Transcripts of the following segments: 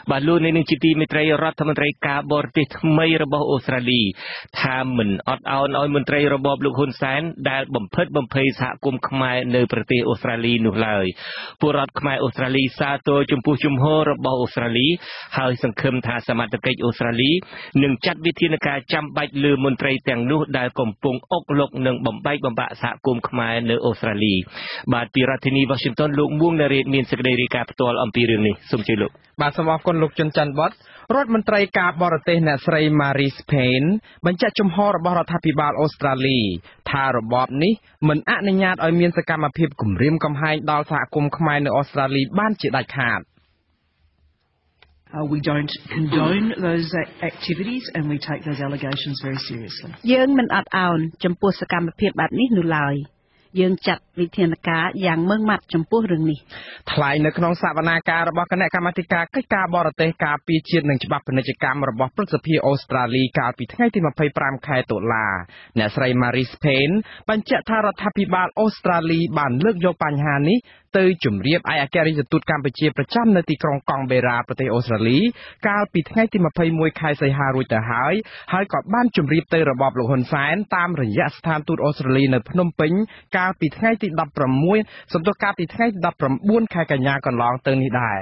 บาลูในหนึ่งจิตีมิตรรัฐมนตรีกาบอร์ติไม่ระบบออสเตรเลียทามันอดเอาน้อยมนตรีระบบลูกฮุนแสนได้บ่มเพชรบ่มเพยสหกุมขมายในประเทศออสเตรเลียนู่นเลยผู้รัฐขมายออสเตรเลียซาโตจุมพูจุมโฮระบบออสเตรเลียให้สังคมทาสมัติกิจออสเตรเลียหนึ่งจัดวิธีในการจำใบลือมนตรีแต่งนู่ได้กลมปงอกลกหนึ่งบ่มใบบำบะสหกุมขมายในออสเตรเลียบาติรัฐนีวอชิงตันลูกม่วงในเรียนมีนสกเดริกาตัวอัมพีเรื่องนี้สมใจลูกบาสมอคนลูกจนจันบดรัฐมนตรีกาบอร์เตเนสไรมาริสเพนบัญชาจุมฮอระบรัฐพิบาลออสเตรเลียทาระบอบนี้เหมือนอนุญาตឲ្យមានសកម្មភាពគំរាមកំហែងដល់សហគមន៍ខ្មែរនៅអូស្ត្រាលីបានជាដាច់ខាត We don't condone those activities and we take those allegations very seriously. យើងមិនអត់ឱនចំពោះសកម្មភាពបែបនេះនោះឡើយយើងចាត់វិធានការយ៉ាងម៉ឺងម៉ាត់ចំពោះរឿងនេះថ្លែងនៅក្នុងសវនាការរបស់គណៈកម្មាធិការកិច្ចការបរទេសការពារជាតិនិងច្បាប់ពាណិជ្ជកម្មរបស់ព្រឹទ្ធសភាអូស្ត្រាលីកាលពីថ្ងៃទី25ខែតុលាអ្នកស្រី Maris Payne បញ្ជាក់ថារដ្ឋាភិបាលអូស្ត្រាលីបានលើកយកបញ្ហានេះទៅជម្រាបឯកអគ្គរដ្ឋទូតកម្ពុជាប្រចាំនៅទីក្រុងកង់បេរ៉ាប្រទេសអូស្ត្រាលីកាលពីថ្ងៃទី21ខែសីហារួចទៅហើយក៏បានជម្រាបទៅរបបលោកហ៊ុនសែនតាមរយៈស្ថានទូតអូស្ត្រាលីនៅភ្នំពេញកាលពីថ្ងៃទី16សំទោសកាលពីថ្ងៃទី19ខែកញ្ញាកន្លងទៅនេះដែរ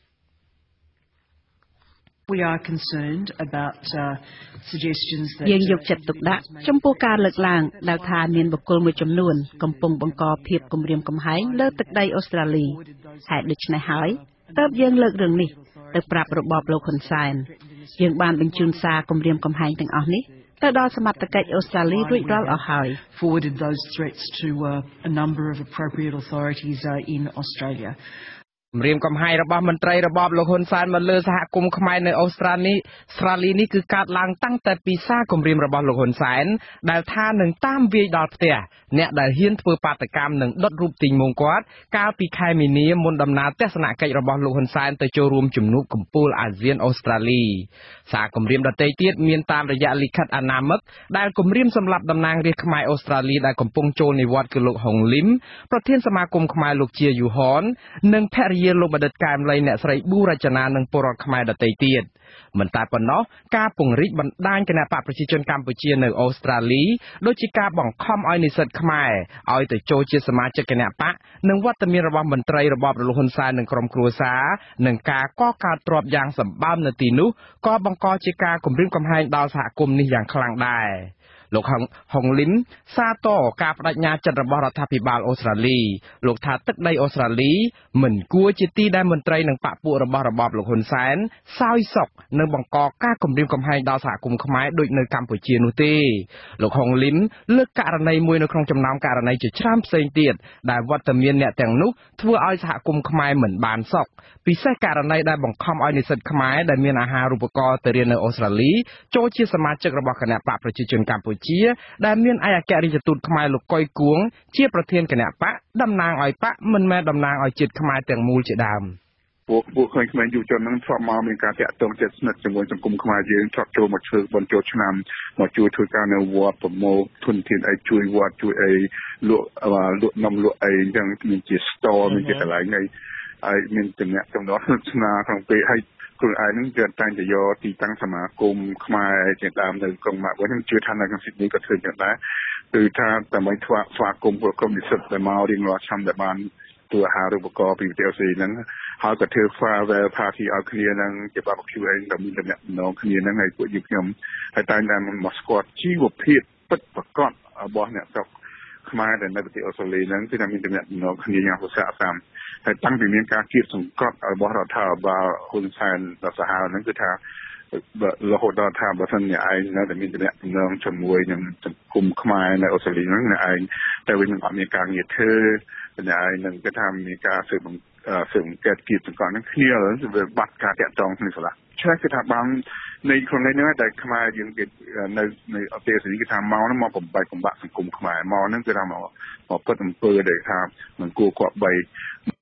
We are concerned about suggestions that យើងយកចិត្តទុកដាក់ចំពោះការលើកឡើងដែលថាមានបុគ្គលមួយចំនួនកំពុងបង្កភាពគំរាមកំហែងលើទឹកដីអូស្ត្រាលីហេតុដូច្នេះហើយទើបយើងលើករឿងនេះទៅប្រាប់របបលោកហ៊ុនសែនយើងបានបញ្ជូនសារគំរាមកំហែងទាំងអស់នេះទៅដល់សមត្ថកិច្ចអូស្ត្រាលីរួចរាល់អស់ហើយ forwarded those threats to a number of appropriate authorities in Australia គម្រាមកំហែងរបស់មន្ត្រីរបបលោកហ៊ុនសែនមកលើសហគមន៍ខ្មែរនៅអូស្ត្រាលីនេះគឺកើតឡើងតាំងតែពីសារគម្រាមរបស់លោកហ៊ុនសែនដែលថានឹងតាមវាយដល់ផ្ទះអ្នកដែលហ៊ានធ្វើបាតកម្មនិងដុតរូបទីងមុំគាត់កាលពីខែមីនាមុនដំណើរទស្សនកិច្ចរបស់លោកហ៊ុនសែនទៅចូលរួមជំនួបកំពូលអាស៊ានអូស្ត្រាលីសារគម្រាមដទៃទៀតមានតាមរយៈលិខិតអនាមិកដែលគម្រាមសម្រាប់តំណាងរាស្ត្រខ្មែរអូស្ត្រាលីដែលកំពុងចូលនិវត្តន៍គឺលោកហុងលឹមប្រធានសមាគមខ្មែរលោកជាយូហននិងភរិយាលោកបណ្ឌិតកែមលីអ្នកស្រីប៊ូរចនានិងពលរដ្ឋខ្មែរដទៃទៀតមិនតែប៉ុណ្ណោះការពង្រីកបណ្ដាញគណបកប្រជាជនកម្ពុជានៅអូស្ត្រាលីដូចជាការបង្ខំឲ្យនិស្សិតខ្មែរឲ្យទៅចូលជាសមាជិកគណបកនិងវត្តមានរបស់មន្ត្រីរបបលោកហ៊ុនសែននិងក្រុមគ្រួសារនិងការកកើតទ្រព្យយ៉ាងសម្បើមនៅទីនោះក៏បង្កជាការគំរាមកំហែងដល់សហគមន៍នេះយ៉ាងខ្លាំងដែរលោកហុងលឹមសាទរការបដិញ្ញាចិត្តរបស់រដ្ឋាភិបាលអូស្ត្រាលីលោកថាទឹកដីអូស្ត្រាលីមិនគួរជាទីដែលមន្ត្រីនិងបកពួករបស់របបលោកហ៊ុនសែនសោយសុខនិងបង្កការគំរាមកំហែងដល់សហគមន៍ខ្មែរដូចនៅកម្ពុជានោះទេលោកហុងលឹមលើកករណីមួយនៅក្នុងចំណោមករណីជាច្រើនផ្សេងទៀតដែលវត្តមានអ្នកទាំងនោះធ្វើឲ្យសហគមន៍ខ្មែរមិនបានសុខពិសេសករណីដែលបង្ខំឲ្យនិស្សិតខ្មែរដែលមានអាហារូបករណ៍ទៅរៀននៅអូស្ត្រាលីចូលជាសមាជិករបស់គណបកប្រជាជនកម្ពុជាដែលមានឯកអគ្គរដ្ឋទូតខ្មែរលោកកុយគួងជាប្រធានគណបកតំណាងឲ្យបកមិនមែនតំណាងឲ្យជាតិខ្មែរទាំងមូលជាដើមពួកក្មេងៗយុវជននឹងធ្លាប់មកមានការតាក់ទងចិត្តស្និទ្ធជាមួយសង្គមខ្មែរយើងធ្លាប់ចូលមកធ្វើបន់ចូលឆ្នាំមកជួយធ្វើការនៅវត្តប្រមូលធនធានអីជួយវត្តជួយអីលក់នំលក់អីអញ្ចឹងមានជា store មានជាកន្លែងអីហើយមានតំណែងចំណងស្នាក្នុងពេលឲ្យខ្លួនឯងនឹងគឺតែងតែយកទីតាំងសមាគមខ្មែរជាដើមនៅក្រុងម៉ាក់វិញខ្ញុំជឿថានៅក្នុងស៊ីដនីក៏ធ្វើយ៉ាងដែរគឺថាដើម្បីស្វាគមន៍ពលកម្មនិស្សិតដែលមករៀងរាល់ឆ្នាំដែលបានទូអាហារូបករណ៍ពីប្រទេសអូស្ត្រាលីហ្នឹងហើយក៏ធ្វើ farewell party ឲ្យគ្នានឹងជា barbecue ឯងដែលមានតំណែងគ្នាហ្នឹងហើយពួកយើងខ្ញុំហើយតែងតែមកស្គាល់ជីវភាពពិតប្រាកដរបស់អ្នកស្រុកខ្មែរដែលនៅប្រទេសអូស្ត្រាលីហ្នឹងគឺថាមានតំណែងគ្នាយ៉ាងសុខសាន្តហើយតាំងពីមានការគៀបសង្កត់របស់រដ្ឋាភិបាលហ៊ុនសែនដល់សាហាវហ្នឹងគឺថារហូតដល់ថាបើសិនជាឯងនៅតែមានតំណែងជាមួយនឹងសង្គមខ្មែរនៅអូស្ត្រាលីហ្នឹងឯងតែវិញនឹងអត់មានការងារធ្វើតែឯងនឹងគេថាមានការស៊ើបអង្កេតគៀបសង្កត់ហ្នឹងគ្នាវាបាត់ការតាក់ទងគ្នាឆ្លាស់ឆ្លាស់គឺថាបាននៃក្នុងនេះហ្នឹងតែខ្មែរយើងគេនៅអន្តរជាតិគេថាមកហ្នឹងមកបំបែកបំបាក់សង្គមខ្មែរមកហ្នឹងគឺថាមកពិតអំពើដែលថាមិនគួរគប្បី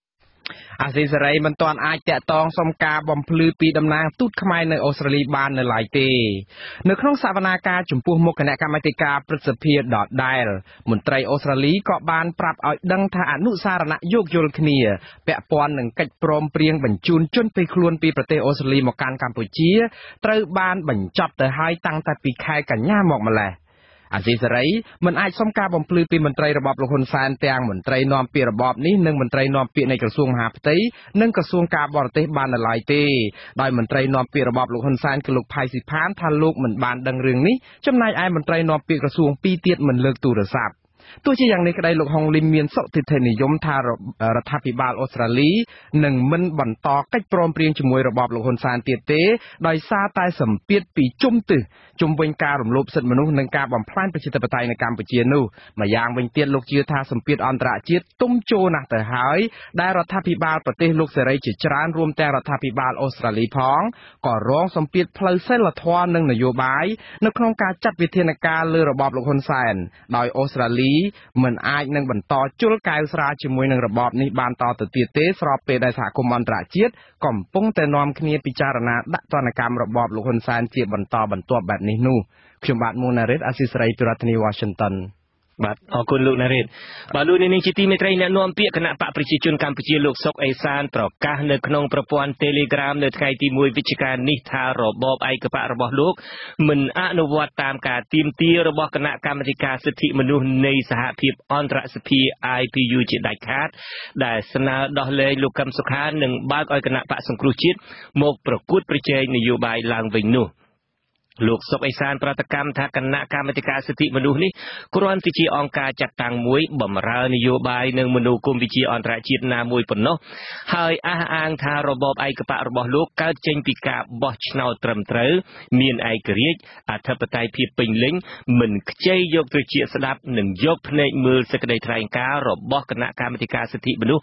អាស៊ីសេរីមិនទាន់អាចតាក់ទងសុំការបំភ្លឺពីតំណាងទូតខ្មែរនៅអូស្ត្រាលីបាននៅឡើយទេនៅក្នុងសវនាការចំពោះមុខគណៈកម្មាធិការព្រឹទ្ធសភាដដែលមន្ត្រីអូស្ត្រាលីក៏បានប្រាប់ឲ្យដឹងថាអនុសារណៈយោគយល់គ្នាពាក់ព័ន្ធនឹងកិច្ចព្រមព្រៀងបញ្ជូនជនភៀសខ្លួនពីប្រទេសអូស្ត្រាលីមកកាន់កម្ពុជាត្រូវបានបញ្ចប់ទៅហើយតាំងតែពីខែកញ្ញាមកម្លេះអាស៊ីសេរីមិនអាចសុំការបំភ្លឺពីមន្ត្រីរបបលោកហ៊ុនសែនទាំងមន្ត្រីនាំពាក្យរបបនេះនិងមន្ត្រីនាំពាក្យនៃក្រសួងមហាផ្ទៃនិងក្រសួងការបរទេសបាននៅឡើយទេដោយមន្ត្រីនាំពាក្យរបបលោកហ៊ុនសែនគឺលោកផៃស៊ីផានថាលោកមិនបានដឹងរឿងនេះចំណែកឯមន្ត្រីនាំពាក្យក្រសួងពីរទៀតមិនលើកទូរស័ព្ទទោះជាយ៉ាងនេះក្តីលោកហុងលីមមានសុទិដ្ឋិនិយមថារដ្ឋាភិបាលអូស្ត្រាលីនឹងមិនបន្តកិច្ចព្រមព្រៀងជាមួយរបបលោកហ៊ុនសែនទៀតទេដោយសារតែសម្ពាធពីជុំទិសជុំវិញការរំលោភសិទ្ធិមនុស្សនិងការបំផ្លាញប្រជាធិបតេយ្យនៅកម្ពុជានោះម្យ៉ាងវិញទៀតលោកជឿថាសម្ពាធអន្តរជាតិទុំចូលណាស់ទៅហើយដែលរដ្ឋាភិបាលប្រទេសលោកសេរីជាច្រើនរួមទាំងរដ្ឋាភិបាលអូស្ត្រាលីផងក៏រងសម្ពាធផ្លូវសិលធម៌និងនយោបាយនៅក្នុងការចាត់វិធានការលើរបបលោកហ៊ុនសែនដោយអូស្ត្រាលីមិនអាចនឹងបន្តជលកែវស្រាជាមួយនឹងរបបនេះបានតទៅទៀតទេស្របពេលដែលសហគមន៍អន្តរជាតិកំពុងតែនាំគ្នាពិចារណាដាក់ទណ្ឌកម្មរបបលោកហ៊ុនសែនជាបន្តបន្ទាប់បែបនេះនោះខ្ញុំបាទមុងណារ៉េតអាស៊ីសេរីពីរដ្ឋធានី Washington បាទអរគុណលោកណារ៉េតបាទលោកនាងជាទីមេត្រីអ្នកនាំពាក្យគណៈបកប្រជាជនកម្ពុជាលោកសុកអេសានប្រកាសនៅក្នុងប្រព័ន្ធ Telegram នៅថ្ងៃទី1វិច្ឆិកានេះថារបបឯកបករបស់លោកមិនអនុវត្តតាមការទាមទាររបស់គណៈកម្មាធិការសិទ្ធិមនុស្សនៃសហភាពអន្តរសភា IPU ជាដាច់ខាតដែលស្នើដោះលែងលោកកឹមសុខានិងបើកឲ្យគណៈបកសង្គ្រោះជាតិមកប្រកួតប្រជែងនយោបាយឡើងវិញនោះលោកសុកអេសានប្រតិកម្មថាគណៈកម្មាធិការសិទ្ធិមនុស្សនេះគ្រាន់តែជាអង្គការចាត់តាំងមួយបម្រើនយោបាយនិងមនោគមវិជ្ជាអន្តរជាតិណាមួយប៉ុណ្ណោះហើយអះអាងថារបបឯកបករបស់លោកកើតចេញពីការបោះឆ្នោតត្រឹមត្រូវមានឯករាជ្យអធិបតេយ្យភាពពេញលេញមិនខ្ចីយកត្រចៀកស្ដាប់និងយកភ្នែកមើលសេចក្តីថ្លែងការណ៍របស់គណៈកម្មាធិការសិទ្ធិមនុស្ស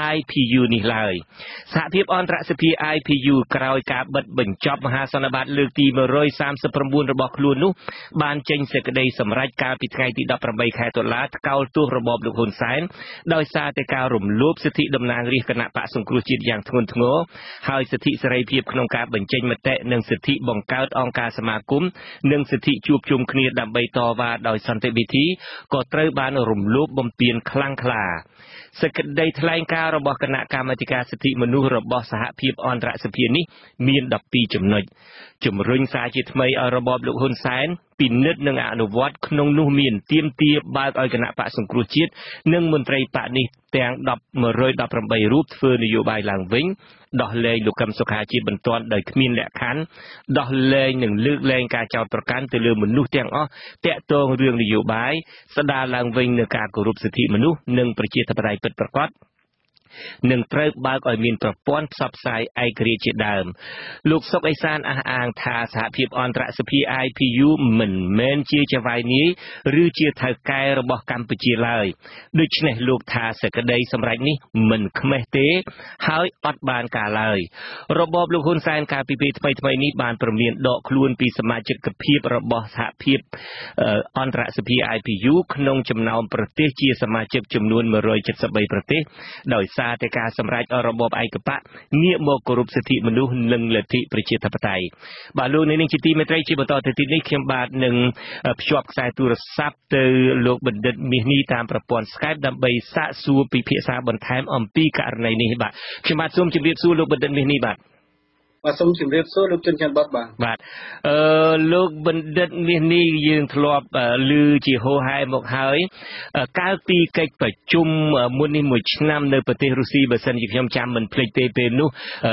IPU នេះឡើយសហភាពអន្តរសភា IPU ក្រោយការបិទបញ្ចប់មហាសន្និបាតលើកទី139របស់ខ្លួននោះបានចេញសេចក្តីសម្រេចកាលពីថ្ងៃទី18ខែតុលាថ្កោលទោសរបបលោកហ៊ុនសែនដោយសារតែការរំលោភសិទ្ធិតំណាងរាស្ត្រគណៈបកសង្គ្រោះជាតិយ៉ាងធ្ងន់ធ្ងរហើយសិទ្ធិសេរីភាពក្នុងការបញ្ចេញមតិនិងសិទ្ធិបង្កើតអង្គការសមាគមនិងសិទ្ធិជួបជុំគ្នាដើម្បីតវ៉ាដោយសន្តិវិធីក៏ត្រូវបានរំលោភបំពានខ្លាំងក្លាសេចក្តីថ្លែងការណ៍របស់គណៈកម្មាធិការសិទ្ធិមនុស្សរបស់សហភាពអន្តរសភានេះមាន12ចំណុចជំរុញសារជាថ្មីឲ្យរបបលោកហ៊ុនសែនពិនិត្យនិងអនុវត្តក្នុងនោះមានទាមទារបើកឲ្យគណៈបកសង្គ្រោះជាតិនិងមន្ត្រីបកនេះទាំង118រូបធ្វើនយោបាយឡើងវិញដោះលែងលោកកឹមសុខាជាបន្ទាន់ដោយគ្មានលក្ខខណ្ឌដោះលែងនិងលើកលែងការចោទប្រកាន់ទៅលើមនុស្សទាំងអស់តាក់ទងរឿងនយោបាយស្ដារឡើងវិញនូវការគោរពសិទ្ធិមនុស្សនិងប្រជាធិបតេយ្យពិតប្រាកដនឹងត្រូវបើកឲ្យមានប្រព័ន្ធផ្សព្វផ្សាយឯករាជ្យជាដើមលោកសុកអេសានអះអាងថាសហភាពអន្តរសភា IPU មិនមែនជាចៅហ្វាយនាយឬជាថៅកែរបស់កម្ពុជាឡើយដូច្នេះលោកថាសេចក្តីសម្រេចនេះមិនខ្មេះទេហើយអត់បានការឡើយរបបលោកហ៊ុនសែនកាលពីពេលថ្មីៗនេះបានព្រមានដកខ្លួនពីសមាជិកភាពរបស់សហភាពអន្តរសភា IPU ក្នុងចំណោមប្រទេសជាសមាជិកចំនួន173ប្រទេសដោយសារតែការសម្រេចរបបឯកបកងាកមកគោរពសិទ្ធិមនុស្សនិងលទ្ធិប្រជាធិបតេយ្យបាទលោកនាងជាទីមេត្រីជាបន្តទៅទៀតនេះខ្ញុំបាទនឹងភ្ជាប់ខ្សែទូរស័ព្ទទៅលោកបណ្ឌិតមាសនេះតាមប្រព័ន្ធ Skype ដើម្បីសាកសួរពិភាក្សាបន្ថែមអំពីករណីនេះបាទខ្ញុំបាទសូមជម្រាបសួរលោកបណ្ឌិតមាសនេះបាទសូមជម្រាបសួរលោកជនច័ន្ទបាទលោកបណ្ឌិតមាសនេះយើងធ្លាប់ឮជាហូរហែមកហើយកាលពីកិច្ចប្រជុំមុននេះមួយឆ្នាំនៅប្រទេសរុស្ស៊ីបើសិនជាខ្ញុំចាំមិនភ្លេចទេពេលនោះ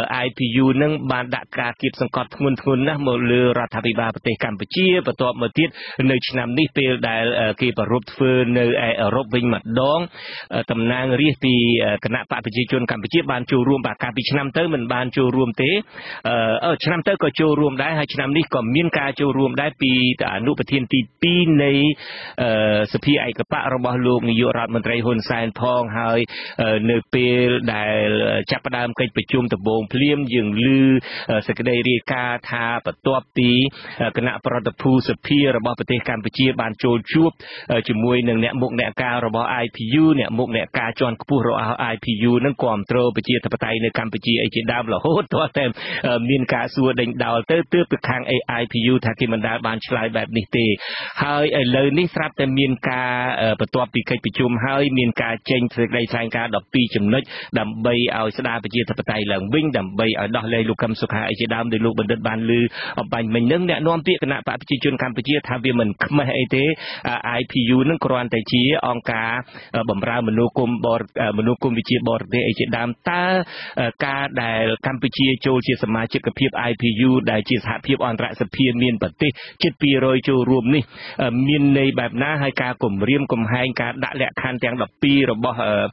IPU នឹងបានដាក់ការគៀបសង្កត់ធ្ងន់ណាស់មកលើរដ្ឋាភិបាលប្រទេសកម្ពុជាបន្ទាប់មកទៀតនៅឆ្នាំនេះពេលដែលគេប្រពធ្វើនៅឯអឺរ៉ុបវិញម្ដងតំណាងរាស្ត្រពីគណៈបកប្រជាជនកម្ពុជាបានចូលរួមកាលពីឆ្នាំទៅមិនបានចូលរួមទេឆ្នាំទៅក៏ចូលរួមដែរហើយឆ្នាំនេះក៏មានការចូលរួមដែរពីអនុប្រធានទី2នៃសភាឯកបៈរបស់លោកនាយករដ្ឋមន្ត្រីហ៊ុនសែនផងហើយនៅពេលដែលចាប់ផ្ដើមកិច្ចប្រជុំដំបូងភ្លាមយើងឮសេចក្តីរាយការណ៍ថាបន្ទាប់ពីគណៈប្រតិភូសភារបស់ប្រទេសកម្ពុជាបានចូលជួបជាមួយនឹងអ្នកមុខអ្នកការរបស់ IPU អ្នកមុខអ្នកការជាន់ខ្ពស់របស់ IPU នឹងគ្រប់គ្រងប្រជាធិបតេយ្យនៅកម្ពុជាអីជាដើមរហូតទាល់តែមានការសួរដេញដោលទៅទើបពីខាង IPU ថាគេមិនដែលបានឆ្លើយបែបនេះទេហើយឥឡូវនេះស្រាប់តែមានការបន្ទាប់ពីកិច្ចប្រជុំហើយមានការចេញសេចក្តីថ្លែងការណ៍12ចំណុចដើម្បីឲ្យស្ដារប្រជាធិបតេយ្យឡើងវិញដើម្បីឲ្យដោះលែងលោកកឹមសុខាអីជាដើមដោយលោកបណ្ឌិតបានលើអំបញ្ញមិញនឹងអ្នកនាំពាក្យគណៈបកប្រជាជនកម្ពុជាថាវាមិនខ្មេះអីទេ IPU នឹងគ្រាន់តែជាអង្គការបម្រើមនុស្សគុំវិជាបរទេសអីជាដើមតើការដែលកម្ពុជាចូលជាសមាជិកភាព IPU ដែលជាសហភាពអន្តរសភាមានប្រទេសជិត200ចូលរួមនេះមានន័យបែបណាហើយការគម្រាមកំហែងការដាក់លក្ខខណ្ឌទាំង12របស់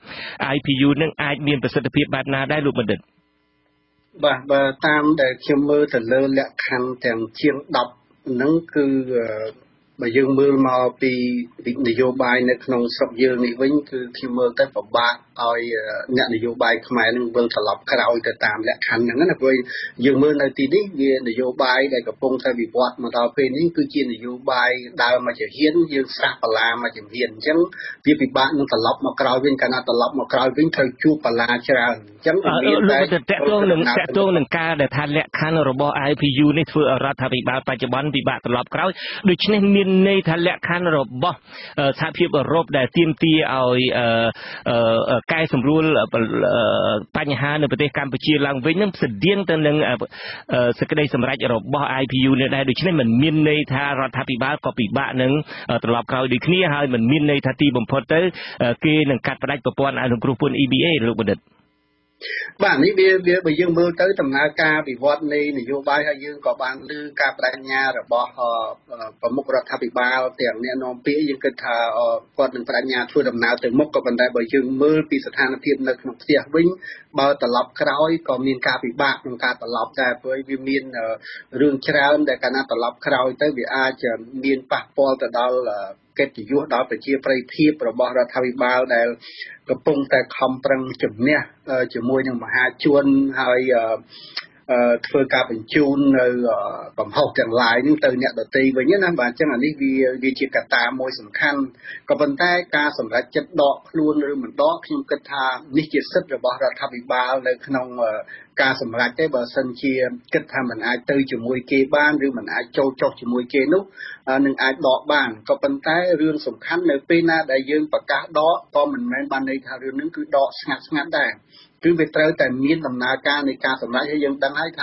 IPU នឹងអាចមានប្រសិទ្ធភាពបែបណាដែរលោកបណ្ឌិតបាទបើតាមដែលខ្ញុំមើលទៅលើលក្ខខណ្ឌទាំងជាង10ហ្នឹងគឺបើយើងមើលមកពីនយោបាយនៅក្នុងស្រុកយើងនេះវិញគឺខ្ញុំមើលទៅពិបាកឲ្យអ្នកនយោបាយខ្មែរនឹងវិលត្រឡប់ក្រោយទៅតាមលក្ខខណ្ឌហ្នឹងណាព្រោះយើងមើលនៅទីនេះវានយោបាយដែលកំពុងតែវិវត្តមកដល់ពេលនេះគឺជានយោបាយដើរមកជាហ៊ានយើងស្រាក់បលាមកជាហ៊ានអញ្ចឹងវាពិបាកនឹងត្រឡប់មកក្រោយវិញកាលណាត្រឡប់មកក្រោយវិញត្រូវជួបបលាច្រើនអញ្ចឹងមានតែតកតងនឹងការដែលថាលក្ខខណ្ឌរបស់ IPU នេះធ្វើឲ្យរដ្ឋាភិបាលបច្ចុប្បន្នពិបាកត្រឡប់ក្រោយដូច្នេះមានន័យថាលក្ខខណ្ឌរបស់សហភាពអឺរ៉ុបដែលទាមទារឲ្យកែសម្រួលបញ្ហានៅប្រទេសកម្ពុជាឡើងវិញនឹងស្តៀងទៅនឹងសេចក្តីសម្រេចរបស់ IPU នេះដែរដូច្នេះមិនមានន័យថារដ្ឋាភិបាលក៏ពិបាកនឹងត្រឡប់ក្រោយដូចគ្នាហើយមិនមានន័យថាទីបំផុតទៅគេនឹងកាត់ផ្តាច់ប្រព័ន្ធអនុគ្រោះពន្ធ EBA លោកបណ្ឌិតបាទនេះវាបើយើងមើលទៅដំណើរការវិវត្តនៃនយោបាយហើយយើងក៏បានលើការបដិញ្ញារបស់ប្រមុខរដ្ឋាភិបាលទាំងអ្នកនាំពាក្យយើងគិតថាគាត់នឹងបដិញ្ញាធ្វើដំណើរទៅមុខក៏ប៉ុន្តែបើយើងមើលពីស្ថានភាពនៅក្នុងផ្ទះវិញបើត្រឡប់ក្រោយក៏មានការពិបាកក្នុងការត្រឡប់ដែរព្រោះវាមានរឿងច្រើនដែលកាលណាត្រឡប់ក្រោយទៅវាអាចមានប៉ះពាល់ទៅដល់កិត្តិយសដល់ប្រជាប្រិយភាពរបស់រដ្ឋាភិបាលដែលកំពុងតែខំប្រឹងជំនះជាមួយនឹងមហាជនហើយធ្វើការបញ្ជូននៅកំហុសទាំងឡាយនេះទៅអ្នកដទៃវិញណាបាទអញ្ចឹងអានេះវាជាកត្តាមួយសំខាន់ក៏ប៉ុន្តែការសម្រេចចិត្តដកខ្លួនឬមិនដកខ្ញុំគិតថានេះជាសិទ្ធិរបស់រដ្ឋាភិបាលនៅក្នុងការសម្រេចទេបើសិនជាគិតថាมันអាចទៅជាមួយគេបានឬมันអាចចូលចុះជាមួយគេនោះនឹងអាចដកបានក៏ប៉ុន្តែរឿងសំខាន់នៅពេលណាដែលយើងប្រកាសដកក៏មិនមែនបានន័យថារឿងនឹងគឺដកស្ងាត់ដែរគឺវាត្រូវតែមានដំណើរការនៃការសម្រេចហើយយើងដឹងហើយថា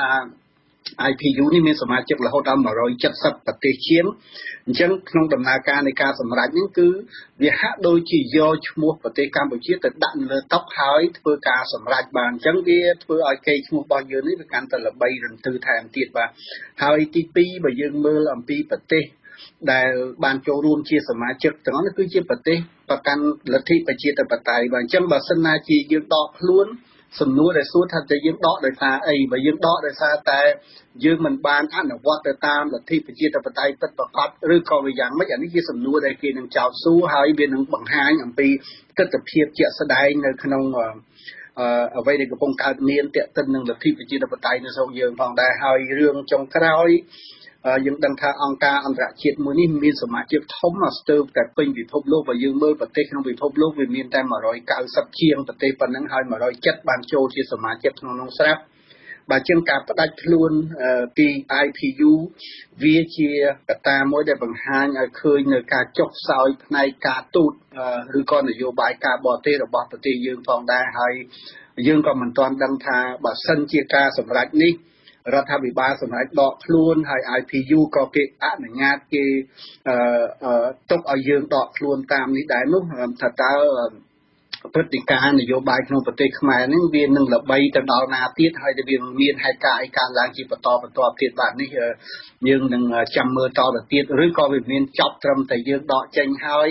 IPU នេះមានសមាជិករហូតដល់170ប្រទេសជាងអញ្ចឹងក្នុងដំណើរការនៃការសម្រេចនេះគឺវាហាក់ដូចជាយកឈ្មោះប្រទេសកម្ពុជាទៅដាក់នៅលើតុហើយធ្វើការសម្រេចបានអញ្ចឹងវាធ្វើឲ្យកេរ្តិ៍ឈ្មោះរបស់យើងនេះវាកាន់តែល្បីរន្ទឺថែមទៀតបាទហើយទី2បើយើងមើលអំពីប្រទេសដែលបានចូលរួមជាសមាជិកទាំងអស់នោះគឺជាប្រទេសប្រកាន់លទ្ធិប្រជាធិបតេយ្យបាទអញ្ចឹងបើសិនណាជាយើងដកខ្លួនសំណួរដែលសួរថាតើយើងដកដោយសារអីបើយើងដកដោយសារតែយើងមិនបានអនុវត្តទៅតាមលទ្ធិប្រជាធិបតេយ្យពិតប្រាកដឬក៏វាយ៉ាងម៉េចអានេះជាសំណួរដែលគេនឹងចោទសួរហើយវានឹងបង្ហាញអំពីទស្សនវិជ្ជាជាក់ស្ដែងនៅក្នុងអ្វីដែលកំពុងកើតមានទាក់ទិននឹងលទ្ធិប្រជាធិបតេយ្យនៅស្រុកយើងផងដែរហើយរឿងចុងក្រោយយើងដឹងថាអង្គការអន្តរជាតិមួយនេះមានសមាជិកធំស្ទើរតែពេញពិភពលោកបើយើងមើលប្រទេសក្នុងពិភពលោកវាមានតែ190ជាងប្រទេសប៉ុណ្ណឹងហើយ107បានចូលជាសមាជិកក្នុងនោះស្រាប់បើជាងការផ្ដាច់ខ្លួនពី IPU វាជាកត្តាមួយដែលបង្ហាញឲ្យឃើញនៅការចុះខ្សោយផ្នែកការទូតឬក៏នយោបាយការបរទេសរបស់ប្រទេសយើងផងដែរហើយយើងក៏មិនទាន់ដឹងថាបើសិនជាការសម្រេចនេះរដ្ឋាភិបាលសម្រាប់ដកខ្លួនហើយ IPU ក៏គេអនុញ្ញាតគេទុកឲ្យយើងដកខ្លួនតាមនេះដែរនោះថាតើព្រឹត្តិការណ៍នយោបាយក្នុងប្រទេសខ្មែរនេះវានឹងល្បីទៅដល់ណាទៀតហើយវាមានហេតុការណ៍អីកើតឡើងជាបន្តទៀតបាទនេះយើងនឹងចាំមើលតទៅទៀតឬក៏វាមានចប់ត្រឹមតែយើងដកចេញហើយ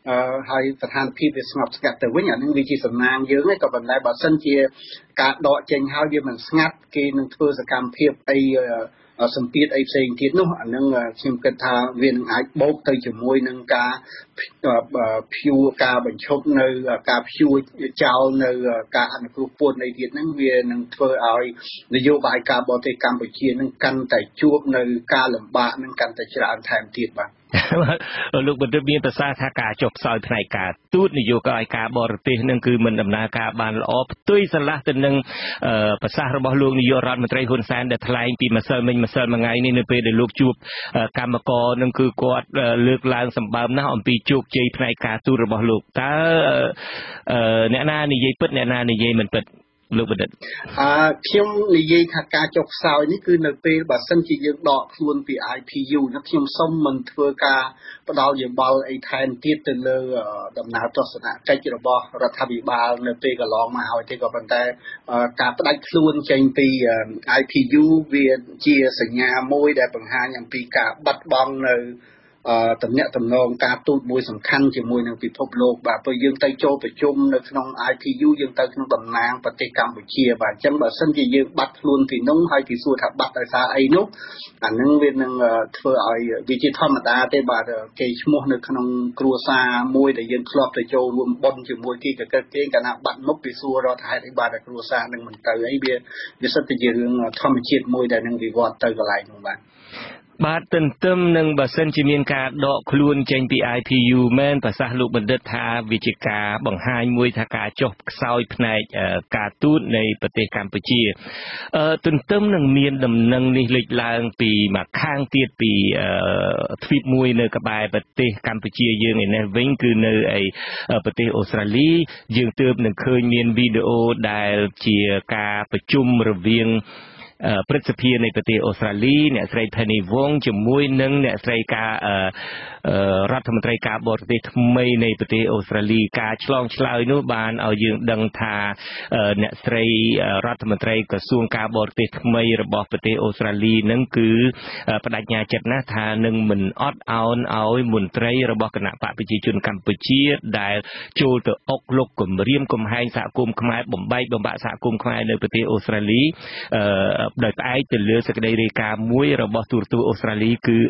ហើយស្ថានភាពវាស្ងប់ស្ងាត់ទៅវិញអានឹងវាជាសំណាងយើងឯងក៏ប៉ុន្តែបើសិនជាការដកចេញហើយវាមិនស្ងាត់គេនឹងធ្វើសកម្មភាពអីសម្ពាធអីផ្សេងទៀតនោះអានឹងខ្ញុំគិតថាវានឹងអាចបូកទៅជាមួយនឹងការព្យួរការបញ្ឈប់នៅការព្យួរចោលនៅការអនុគ្រោះពន្ធនៃទៀតហ្នឹងវានឹងធ្វើឲ្យនយោបាយការបរទេសកម្ពុជានឹងកាន់តែជួបនៅការលំបាកនឹងកាន់តែច្រើនថែមទៀតបាទលោកបណ្ឌិតមានប្រសាសន៍ថាការចុះផ្សាយផ្នែកការទូតនយោបាយការបរទេសនឹងគឺមិនដំណើរការបានល្អផ្ទុយស្រឡះទៅនឹងប្រសាសន៍របស់លោកនាយករដ្ឋមន្ត្រីហ៊ុនសែនដែលថ្លែងពីម្សិលមិញថ្ងៃនេះនៅពេលដែលលោកជួបកម្មករនឹងគឺគាត់លើកឡើងសម្បើមណាស់អំពីជោគជ័យផ្នែកការទូតរបស់លោកតើអ្នកណានិយាយពិតអ្នកណានិយាយមិនពិតលោកបណ្ឌិតខ្ញុំនិយាយថាការចុះផ្សាយនេះគឺនៅពេលបើសិនជាយើងដកខ្លួនពី IPU នោះខ្ញុំសូមមិនធ្វើការផ្ដល់យោបល់អីថែមទៀតទៅលើដំណើរទស្សនកិច្ចរបស់រដ្ឋាភិបាលនៅពេលកន្លងមកហើយទេក៏ប៉ុន្តែការផ្ដាច់ខ្លួនចេញពី IPU វាជាសញ្ញាមួយដែលបង្ហាញអំពីការបាត់បង់នៅតំណែងតំណងការទូតមួយសំខាន់ជាមួយនឹងពិភពលោកបាទព្រោះយើងទៅចូលប្រជុំនៅក្នុង IPU យើងទៅក្នុងតំណាងប្រទេសកម្ពុជាបាទអញ្ចឹងបើសិនជាយើងបាត់ខ្លួនពីនោះហើយគេសួរថាបាត់ដោយសារអីនោះអានឹងវានឹងធ្វើឲ្យវាជាធម្មតាទេបាទគេឈ្មោះនៅក្នុងគ្រួសារមួយដែលយើងធ្លាប់ទៅចូលរួមបុណ្យជាមួយគេក៏គេកាលណាបាត់មុខគេសួររកហេតុអីបាទគ្រួសារនឹងមិនទៅអីវាសិតតែជារឿងធម្មជាតិមួយដែលនឹងវិវត្តទៅកន្លែងនោះបាទទន្ទឹមនឹងបើសិនជាមានការដកខ្លួនចេញពី IPU មែនប្រសាសន៍លោកបណ្ឌិតថាវាជាការបង្ហាញមួយថាការចុះខ្សោយផ្នែកការទូតនៃប្រទេសកម្ពុជាទន្ទឹមនឹងមានដំណឹងនេះលេចឡើងពីមួយខាងទៀតពីទ្វីបមួយនៅក្បែរប្រទេសកម្ពុជាយើងឯនេះវិញគឺនៅប្រទេសអូស្ត្រាលីយើងទើបនឹងឃើញមានវីដេអូដែលជាការប្រជុំរវាងព្រឹទ្ធសភានៃប្រទេសអូស្ត្រាលីអ្នកស្រី Penny Wong ជាមួយនឹងអ្នកស្រីការរដ្ឋមន្ត្រីការបរទេសថ្មីនៃប្រទេសអូស្ត្រាលីការឆ្លងឆ្លើយនោះបានឲ្យយើងដឹងថាអ្នកស្រីរដ្ឋមន្ត្រីក្រសួងការបរទេសថ្មីរបស់ប្រទេសអូស្ត្រាលីនឹងគឺបដិញ្ញាចិត្តណាស់ថានឹងមិនអត់ឱនឲ្យមន្ត្រីរបស់គណៈបកប្រជាជនកម្ពុជាដែលចូលទៅអុកលុកគម្រាមកំហែងសហគមន៍ខ្មែរបំបែកបំបាក់សហគមន៍ខ្មែរនៅប្រទេសអូស្ត្រាលីដោយផ្អែកទៅលើសេចក្តីរាយការណ៍មួយរបស់ទូរទស្សន៍អូស្ត្រាលីគឺ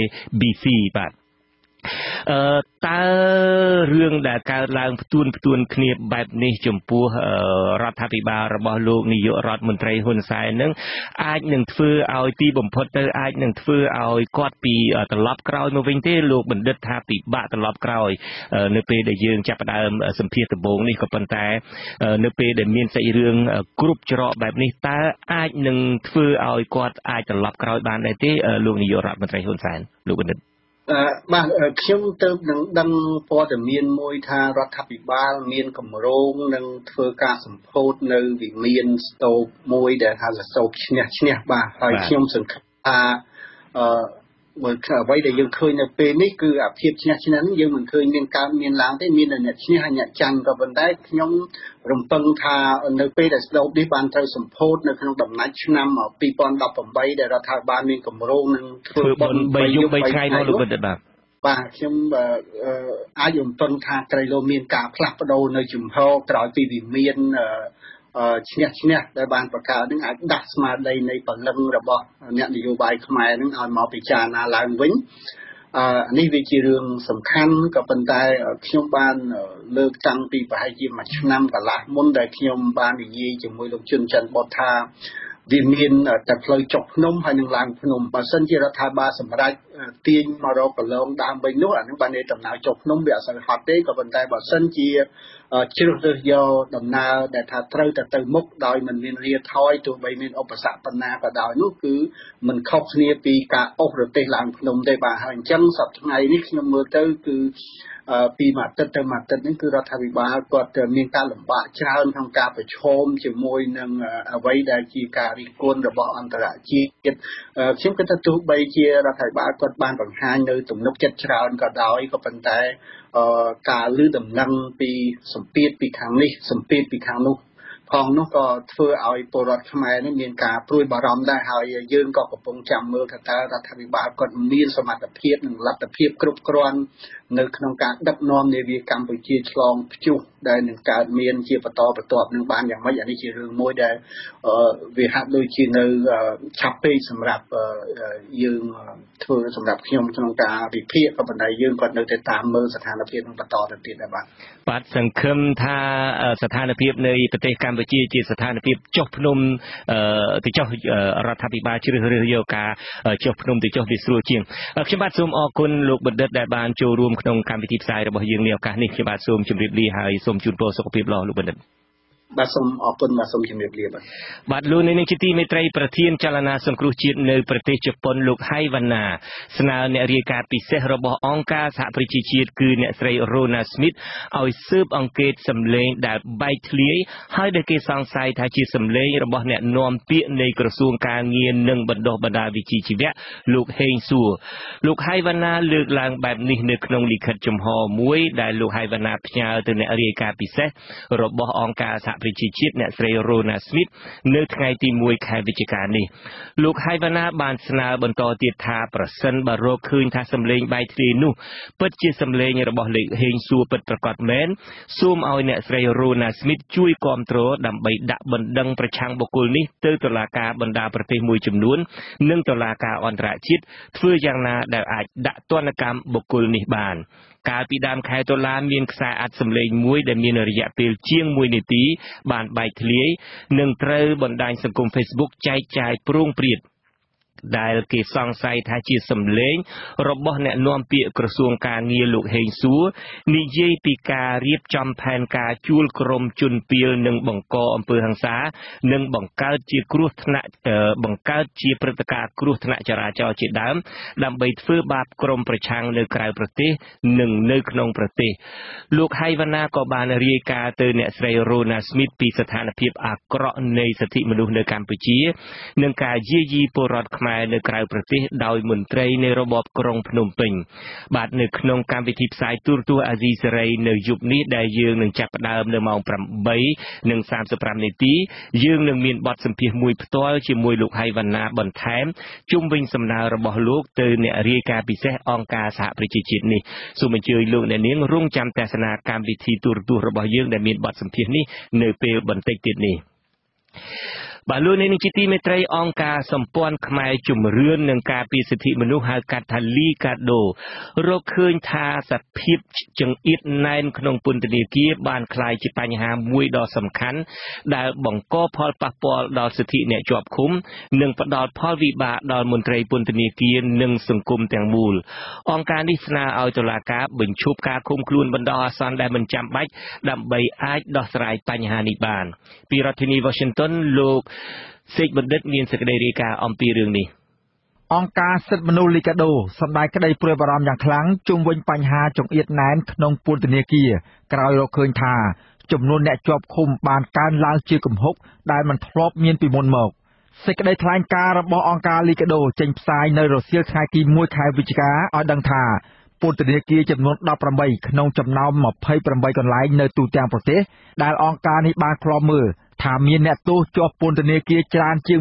ABC បាទតើរឿងដែលកើតឡើងផ្ទួនគ្នាបែបនេះចំពោះរដ្ឋាភិបាលរបស់លោកនាយករដ្ឋមន្ត្រីហ៊ុនសែននឹងអាចនឹងធ្វើឲ្យទីបំផុតទៅអាចនឹងធ្វើឲ្យគាត់ពីត្រឡប់ក្រោយមកវិញទេលោកបណ្ឌិតថាពិបាកត្រឡប់ក្រោយនៅពេលដែលយើងចាប់ផ្ដើមសម្ភាសដំបូងនេះក៏ប៉ុន្តែនៅពេលដែលមានសាច់រឿងគ្រប់ច្រកបែបនេះតើអាចនឹងធ្វើឲ្យគាត់អាចត្រឡប់ក្រោយបានដែរទេលោកនាយករដ្ឋមន្ត្រីហ៊ុនសែនលោកបណ្ឌិតបាទខ្ញុំទៅនឹងដឹងព័ត៌មានមួយថារដ្ឋាភិបាលមានគម្រោងនឹងធ្វើការសម្ពោធនៅវិមានស្តូបមួយដែលហៅថាស្តូបឈ្នះបាទហើយខ្ញុំសង្ឃឹមថាមើលអ្វីដែលយើងឃើញនៅពេលនេះគឺអាភាពឈ្នះនេះយើងមិនឃើញមានកើតមានឡើងទេមានតែអ្នកឈ្នះហើយអ្នកចាញ់ក៏ប៉ុន្តែខ្ញុំរំពឹងថានៅពេលដែលស្តូបនេះបានត្រូវសម្ពោធនៅក្នុងដំណាច់ឆ្នាំ2018ដែលរដ្ឋាភិបាលមានគម្រោងនឹងធ្វើបុណ្យ3យប់3ថ្ងៃនោះលោកបណ្ឌិតបាទខ្ញុំអាចរំពឹងថាក្រៃលោមានការផ្លាស់ប្ដូរនៅជំហរក្រោយពីវិមានឈ្នះដែលបានបង្កើតនឹងអាចដាស់ស្មារតីនៃពលឹងរបស់អ្នកនយោបាយខ្មែរនឹងឲ្យមកពិចារណាឡើងវិញនេះវាជារឿងសំខាន់ក៏ប៉ុន្តែខ្ញុំបានលើកតាំងពីប្រហែលជាមួយឆ្នាំកន្លះមុនដែលខ្ញុំបាននិយាយជាមួយលោកជុនច័ន្ទបុតថាវាមានតែផ្លូវចុះភ្នំហើយនឹងឡើងភ្នំបើសិនជារដ្ឋាភិបាលសម្រេចទាញមករកកន្លងដើមវិញនោះអានឹងបានន័យដំណើរចុះភ្នំវាអត់សូវហត់ទេក៏ប៉ុន្តែបើសិនជាជ្រើសរើសយកដំណើរដែលថាត្រូវទៅមុខដោយមិនមានរាថយទោះបីមានឧបសគ្គប៉ុណ្ណាក៏ដោយនោះគឺមិនខុសគ្នាពីការអូសរទេសឡើងភ្នំទេបាទហើយអញ្ចឹងសប្តាហ៍ថ្ងៃនេះខ្ញុំមើលទៅគឺពីមួយអាទិត្យទៅមួយអាទិត្យនេះគឺរដ្ឋាភិបាលគាត់មានការលំបាកច្រើនក្នុងការប្រឈមជាមួយនឹងអ្វីដែលជាការរិះគន់របស់អន្តរជាតិខ្ញុំគិតថាទោះបីជារដ្ឋាភិបាលគាត់បានបង្ហាញនៅទំនុកចិត្តច្រើនក៏ដោយក៏ប៉ុន្តែការលើដំណឹងពីសម្ពាធពីខាងនេះសម្ពាធពីខាងនោះផងនោះក៏ធ្វើឲ្យពលរដ្ឋខ្មែរនេះមានការព្រួយបារម្ភដែរហើយយើងក៏កំពុងចាំមើលថាតើរដ្ឋាភិបាលគាត់មានសមត្ថភាពនិងលទ្ធភាពគ្រប់គ្រាន់នៅក្នុងការដឹកនាំនាវាកម្ពុជាឆ្លងព្យុះដែលនឹងកើតមានជាបន្តបន្ទាប់នឹងបានយ៉ាងម៉េចអានេះជារឿងមួយដែលវាហាក់ដូចជានៅឆាប់ពេកសម្រាប់យើងធ្វើសម្រាប់ខ្ញុំក្នុងការវិភាគក៏ប៉ុន្តែយើងក៏នៅតែតាមមើលស្ថានភាពនឹងបន្តទៅទៀតដែរបាទសង្ឃឹមថាស្ថានភាពនៃប្រទេសកម្ពុជាជាស្ថានភាពចុះភ្នំទៅចុះរដ្ឋាភិបាលជ្រើសរើសយកការចុះភ្នំទៅចុះវាស្រួលជាងខ្ញុំបាទសូមអរគុណលោកបណ្ឌិតដែលបានចូលរួមក្នុងកម្មវិធីផ្សាយរបស់យើងនេះឱកាសនេះខ្ញុំបាទសូមជម្រាបលាហើយសូមជូនពរសុខភាពល្អលោកបណ្ឌិតបាទសូមអរគុណបាទសូមជម្រាបលាបាទលោកនាងជាទីមេត្រីប្រធានចលនាសង្គ្រោះជាតិនៅប្រទេសជប៉ុនលោកហៃវ៉ាណាស្នើអ្នករាយការណ៍ពិសេសរបស់អង្គការសហប្រជាជាតិគឺអ្នកស្រី Rona Smith ឲ្យស៊ើបអង្កេតសម្លេងដែលបែកធ្លាយហើយដែលគេសង្ស័យថាជាសម្លេងរបស់អ្នកនាំពាក្យនៃក្រសួងការងារនិងបណ្ដុះបណ្ដាលវិជ្ជាជីវៈលោកហេងសួរលោកហៃវ៉ាណាលើកឡើងបែបនេះនៅក្នុងលិខិតចំហមួយដែលលោកហៃវ៉ាណាផ្ញើទៅអ្នករាយការណ៍ពិសេសរបស់អង្គការសហប្រជាជាតិអ្នកស្រី Rona Smith នៅថ្ងៃទី1ខែវិច្ឆិកានេះលោកហៃវ៉ាណាបានស្នើបន្តទៀតថាប្រសិនបើរកឃើញថាសម្លេងបែកធ្លាយនោះពិតជាសម្លេងរបស់លោកហេងសួរពិតប្រាកដមែនសូមឲ្យអ្នកស្រី Rona Smith ជួយគាំទ្រដើម្បីដាក់បណ្ដឹងប្រឆាំងបុគ្គលនេះទៅតុលាការបណ្ដាប្រទេសមួយចំនួននិងតុលាការអន្តរជាតិធ្វើយ៉ាងណាដែលអាចដាក់ទណ្ឌកម្មបុគ្គលនេះបានកាលពីដើមខែតុលាមានខ្សែអាចសម្លេងមួយដែលមានរយៈពេលជាង1នាទីបានបែកធ្លាយនិងត្រូវបណ្ដាញសង្គម Facebook ចែកចាយព្រោងព្រាតដែលគេសង្ស័យថាជាសម្លេងរបស់អ្នកនាំពាក្យក្រសួងការងារលោកហេងសួរនិយាយពីការរៀបចំផែនការជួលក្រុមជនពាលនិងបង្កអំពើហិង្សានិងបង្កើតជាព្រឹត្តិការណ៍គ្រោះថ្នាក់ចរាចរណ៍ជាដើមដើម្បីធ្វើបាបក្រុមប្រឆាំងនៅក្រៅប្រទេសនិងនៅក្នុងប្រទេសលោកហៃវ៉ាណាក៏បានរាយការណ៍ទៅអ្នកស្រី Rona Smith ពីស្ថានភាពអាក្រក់នៃសិទ្ធិមនុស្សនៅកម្ពុជានិងការយាយីពលរដ្ឋខ្មែរនៅក្រៅប្រទេសដោយមន្ត្រីនៃរបបក្រុងភ្នំពេញបាទនៅក្នុងកម្មវិធីផ្សាយទូរទស្សន៍អាស៊ីសេរីនៅយប់នេះដែលយើងនឹងចាប់ផ្ដើមនៅម៉ោង 8:35 នាទីយើងនឹងមានបទសម្ភាសន៍មួយផ្ទាល់ជាមួយលោកហៃវ៉ាណាបន្ថែមជុំវិញសំណើរបស់លោកទៅអ្នករាយការណ៍ពិសេសអង្គការសហប្រជាជាតិនេះសូមអញ្ជើញលោកអ្នកនាងរងចាំទស្សនាកម្មវិធីទូរទស្សន៍របស់យើងដែលមានបទសម្ភាសន៍នេះនៅពេលបន្តិចទៀតនេះបាទលោកនាងជាទីមេត្រីអង្គការសម្ព័ន្ធខ្មែរជំរឿននឹងការពារសិទ្ធិមនុស្សហៅកាត់ថាលីកាដូរកឃើញថាសភាពចង្អៀតណែនក្នុងពន្ធនាគារបានក្លាយជាបញ្ហាមួយដ៏សំខាន់ដែលបង្កផលប៉ះពាល់ដល់សិទ្ធិអ្នកជាប់ឃុំនិងផ្ដល់ផលវិបាកដល់មន្ត្រីពន្ធនាគារនិងសង្គមទាំងមូលអង្គការនេះស្នើឲ្យតុលាការបញ្ឈប់ការឃុំខ្លួនបណ្ដោះអាសន្នដែលមិនចាំបាច់ដើម្បីអាចដោះស្រាយបញ្ហានេះបានពីរដ្ឋធានី Washington លោកសេកបណ្ឌិតមានសេចក្តីរាយការណ៍អំពីរឿងនេះអង្គការសិទ្ធិមនុស្សលីកាដូសម្ដែងក្តីព្រួយបារម្ភយ៉ាងខ្លាំងជុំវិញបញ្ហាចង្អៀតណែនក្នុងពន្ធនាគារក្រោយរកឃើញថាចំនួនអ្នកជាប់ឃុំបានកើនឡើងជាគំហុកដែលមិនធ្លាប់មានពីមុនមកសេចក្តីថ្លែងការណ៍របស់អង្គការលីកាដូចេញផ្សាយនៅរសៀលថ្ងៃទី1ខែវិច្ឆិកាឲ្យដឹងថាពន្ធនាគារចំនួន18ក្នុងចំណោម28កន្លែងនៅទូទាំងប្រទេសដែលអង្គការនេះបានឃ្លាំមើលថាមានអ្នកទោសជាប់ពន្ធនាគារច្រើនជាង